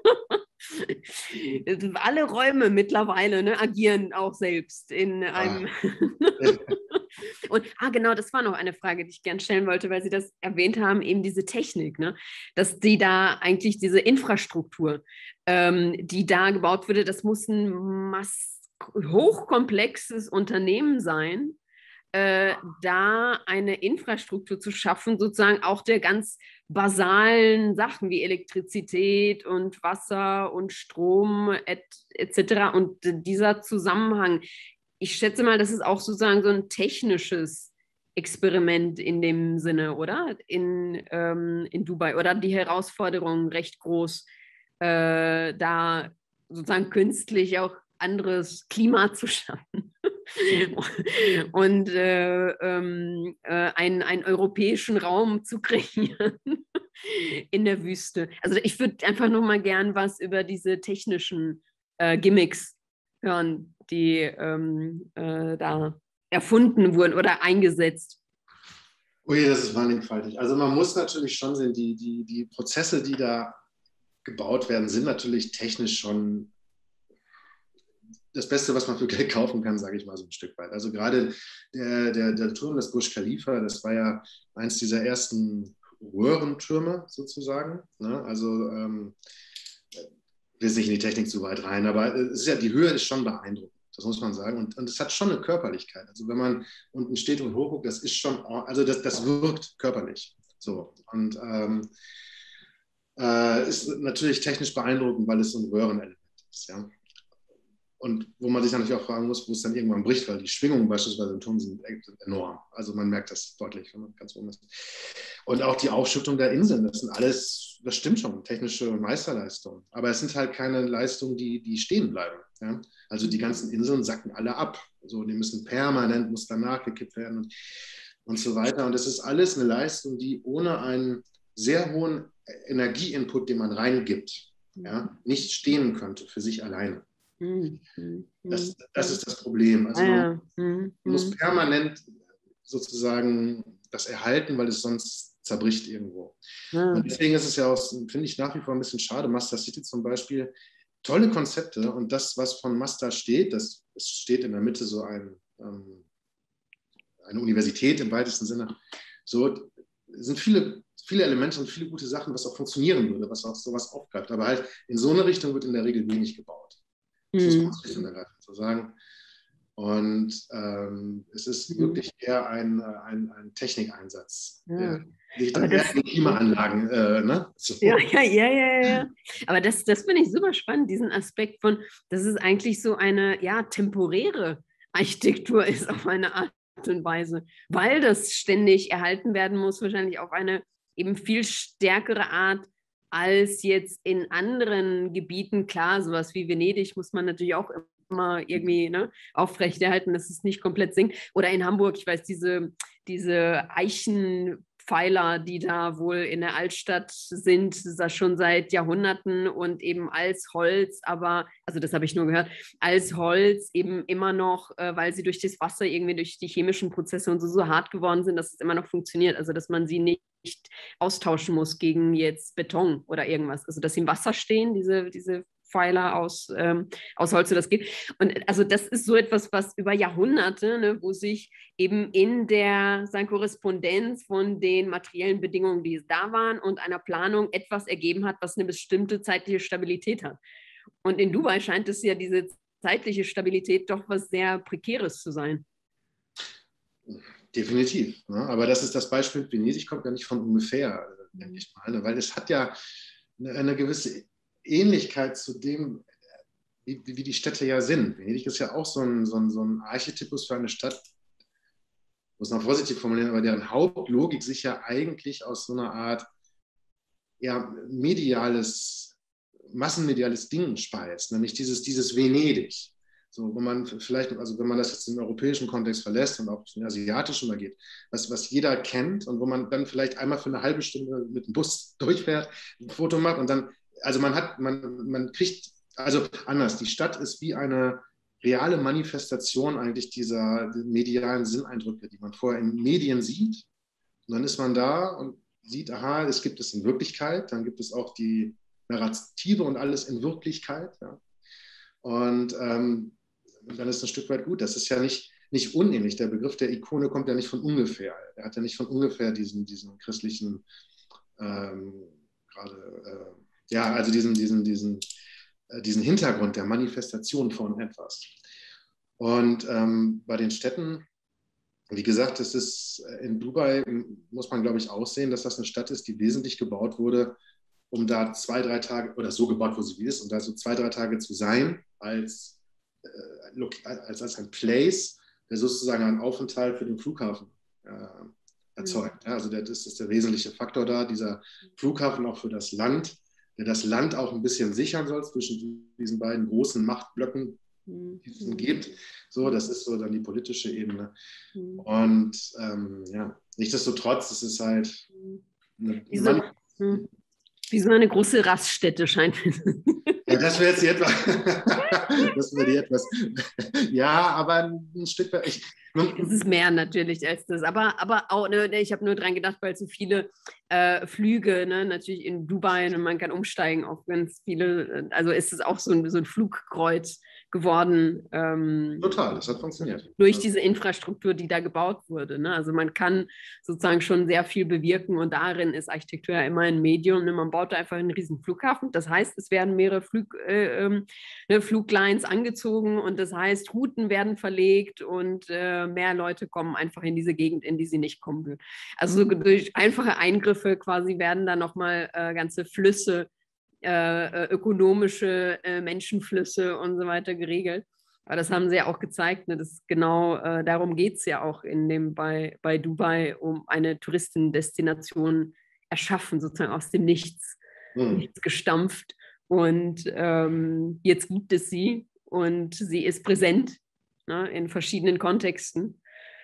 Alle Räume mittlerweile, ne, agieren auch selbst in einem. Und genau, das war noch eine Frage, die ich gerne stellen wollte, weil Sie das erwähnt haben, eben diese Technik, ne? Dass die da eigentlich diese Infrastruktur, die da gebaut wurde, das muss ein hochkomplexes Unternehmen sein, da eine Infrastruktur zu schaffen, sozusagen auch der ganz basalen Sachen wie Elektrizität und Wasser und Strom etc. Und dieser Zusammenhang, ich schätze mal, das ist auch sozusagen so ein technisches Experiment in dem Sinne, oder? In Dubai. Oder die Herausforderung recht groß, da sozusagen künstlich auch anderes Klima zu schaffen. Und einen europäischen Raum zu kreieren in der Wüste. Also ich würde einfach noch mal gern was über diese technischen Gimmicks hören, die da erfunden wurden oder eingesetzt. Ui, das ist mannigfaltig. Also man muss natürlich schon sehen, die Prozesse, die da gebaut werden, sind natürlich technisch schon das Beste, was man für Geld kaufen kann, sage ich mal so ein Stück weit. Also gerade der Turm des Burj Khalifa, das war ja eins dieser ersten Röhrentürme sozusagen. Ne? Also will sich in die Technik zu weit rein, aber es ist ja, die Höhe ist schon beeindruckend. Das muss man sagen. Und es hat schon eine Körperlichkeit. Also wenn man unten steht und hochguckt, das ist schon, also das wirkt körperlich. So. Und ist natürlich technisch beeindruckend, weil es so ein Röhrenelement ist. Ja. Und wo man sich natürlich auch fragen muss, wo es dann irgendwann bricht, weil die Schwingungen beispielsweise im Turm sind enorm. Also man merkt das deutlich, wenn man ganz oben ist. Und auch die Aufschüttung der Inseln, das sind alles, das stimmt schon, technische Meisterleistungen. Aber es sind halt keine Leistungen, die stehen bleiben. Ja? Also die ganzen Inseln sacken alle ab. So, die müssen permanent, muss dann nachgekippt werden und so weiter. Und das ist alles eine Leistung, die ohne einen sehr hohen Energieinput, den man reingibt, ja, nicht stehen könnte für sich alleine. Das ist das Problem. Also man muss permanent sozusagen das erhalten, weil es sonst zerbricht irgendwo. Und deswegen ist es ja auch, finde ich, nach wie vor ein bisschen schade. Masdar City zum Beispiel, tolle Konzepte und das, was von Masdar steht, es steht in der Mitte so eine Universität im weitesten Sinne, so, sind viele Elemente und viele gute Sachen, was auch funktionieren würde, was auch sowas aufgreift. Aber halt in so eine Richtung wird in der Regel wenig gebaut. Das muss man schlicht und ergreifend so sagen. Und es ist wirklich eher ein Technikeinsatz. Ja. Liegt dann eher in Klimaanlagen. Ne? So. Ja. Aber das finde ich super spannend, diesen Aspekt von, dass es eigentlich so eine temporäre Architektur ist auf eine Art und Weise, weil das ständig erhalten werden muss, wahrscheinlich auf eine eben viel stärkere Art als jetzt in anderen Gebieten. Klar, sowas wie Venedig muss man natürlich auch immer irgendwie aufrechterhalten, dass es nicht komplett sinkt. Oder in Hamburg, ich weiß, diese Eichenpfeiler, die da wohl in der Altstadt sind, das schon seit Jahrhunderten und eben als Holz, aber, also das habe ich nur gehört, als Holz eben immer noch, weil sie durch das Wasser irgendwie durch die chemischen Prozesse und so hart geworden sind, dass es immer noch funktioniert. Also dass man sie nicht austauschen muss gegen jetzt Beton oder irgendwas. Also dass sie im Wasser stehen, diese Pfeiler aus Holz, so das geht. Und also das ist so etwas, was über Jahrhunderte, wo sich eben in der Korrespondenz von den materiellen Bedingungen, die da waren und einer Planung etwas ergeben hat, was eine bestimmte zeitliche Stabilität hat. Und in Dubai scheint es ja diese zeitliche Stabilität doch was sehr Prekäres zu sein. Definitiv. Ne? Aber das ist das Beispiel, Venedig kommt ja nicht von ungefähr, denke ich mal, ne? Weil es hat ja eine gewisse Ähnlichkeit zu dem, wie die Städte ja sind. Venedig ist ja auch so ein Archetypus für eine Stadt, muss man vorsichtig formulieren, aber deren Hauptlogik sich ja eigentlich aus so einer Art massenmediales Ding speist, nämlich dieses Venedig. So, wo man vielleicht, also wenn man das jetzt in den europäischen Kontext verlässt und auch in den asiatischen mal geht, was jeder kennt und wo man dann vielleicht einmal für eine halbe Stunde mit dem Bus durchfährt, ein Foto macht und dann, also man kriegt, also anders, die Stadt ist wie eine reale Manifestation eigentlich dieser medialen Sinneindrücke, die man vorher in Medien sieht. Und dann ist man da und sieht, aha, es gibt es in Wirklichkeit, dann gibt es auch die Narrative und alles in Wirklichkeit. Ja. Und dann ist ein Stück weit gut. Das ist ja nicht unähnlich. Der Begriff der Ikone kommt ja nicht von ungefähr. Er hat ja nicht von ungefähr diesen christlichen, also diesen Hintergrund der Manifestation von etwas. Und bei den Städten, wie gesagt, es ist in Dubai, muss man, glaube ich, auch sehen, dass das eine Stadt ist, die wesentlich gebaut wurde, um da 2-3 Tage, oder so gebaut, wo sie ist, um da so 2-3 Tage zu sein, als ein Place, der sozusagen einen Aufenthalt für den Flughafen erzeugt. Ja, also das ist der wesentliche Faktor da, dieser Flughafen auch für das Land, der das Land auch ein bisschen sichern soll zwischen diesen beiden großen Machtblöcken, die es gibt. So, das ist so dann die politische Ebene. Und nichtsdestotrotz, es ist halt wie so eine große Raststätte scheint es. Ja, das wäre jetzt die etwas. Ja, aber ein Stück weit. Es ist mehr natürlich als das. Aber auch, ich habe nur dran gedacht, weil so viele Flüge, natürlich in Dubai, und man kann umsteigen auf ganz viele. Also ist es auch so ein Flugkreuz geworden. Total, das hat funktioniert. Durch diese Infrastruktur, die da gebaut wurde. Ne? Also man kann sozusagen schon sehr viel bewirken und darin ist Architektur ja immer ein Medium. Ne? Man baut da einfach einen riesen Flughafen. Das heißt, es werden mehrere Fluglines angezogen und das heißt, Routen werden verlegt und mehr Leute kommen einfach in diese Gegend, in die sie nicht kommen würden. Also durch einfache Eingriffe quasi werden da nochmal ganze Flüsse, ökonomische Menschenflüsse und so weiter geregelt. Aber das haben sie ja auch gezeigt, ne? Das genau darum geht es ja auch bei Dubai, um eine Touristendestination erschaffen, sozusagen aus dem Nichts gestampft. Und jetzt gibt es sie und sie ist präsent, ne, in verschiedenen Kontexten,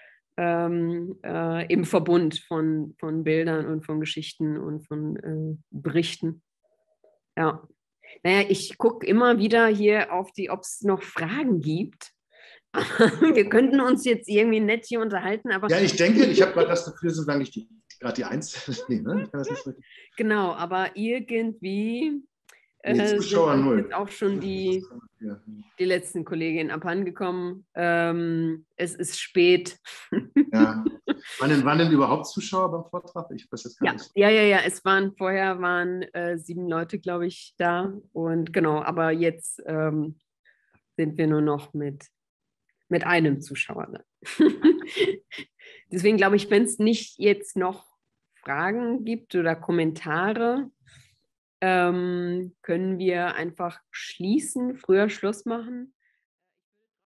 im Verbund von Bildern und von Geschichten und von Berichten. Ja. Naja, ich gucke immer wieder hier auf ob es noch Fragen gibt. Wir könnten uns jetzt irgendwie nett hier unterhalten, aber... Ja, ich denke, ich habe gerade das Gefühl, sind eigentlich gerade die Eins. Nee, ne? Genau, aber irgendwie die Zuschauer sind 0. jetzt auch schon die letzten Kolleginnen abhandengekommen. Es ist spät. Ja. Waren denn überhaupt Zuschauer beim Vortrag? Ich weiß jetzt gar nicht. Ja. Vorher waren 7 Leute, glaube ich, da. Und genau, aber jetzt sind wir nur noch mit einem Zuschauer da. Deswegen glaube ich, wenn es nicht jetzt noch Fragen gibt oder Kommentare, können wir einfach schließen, früher Schluss machen.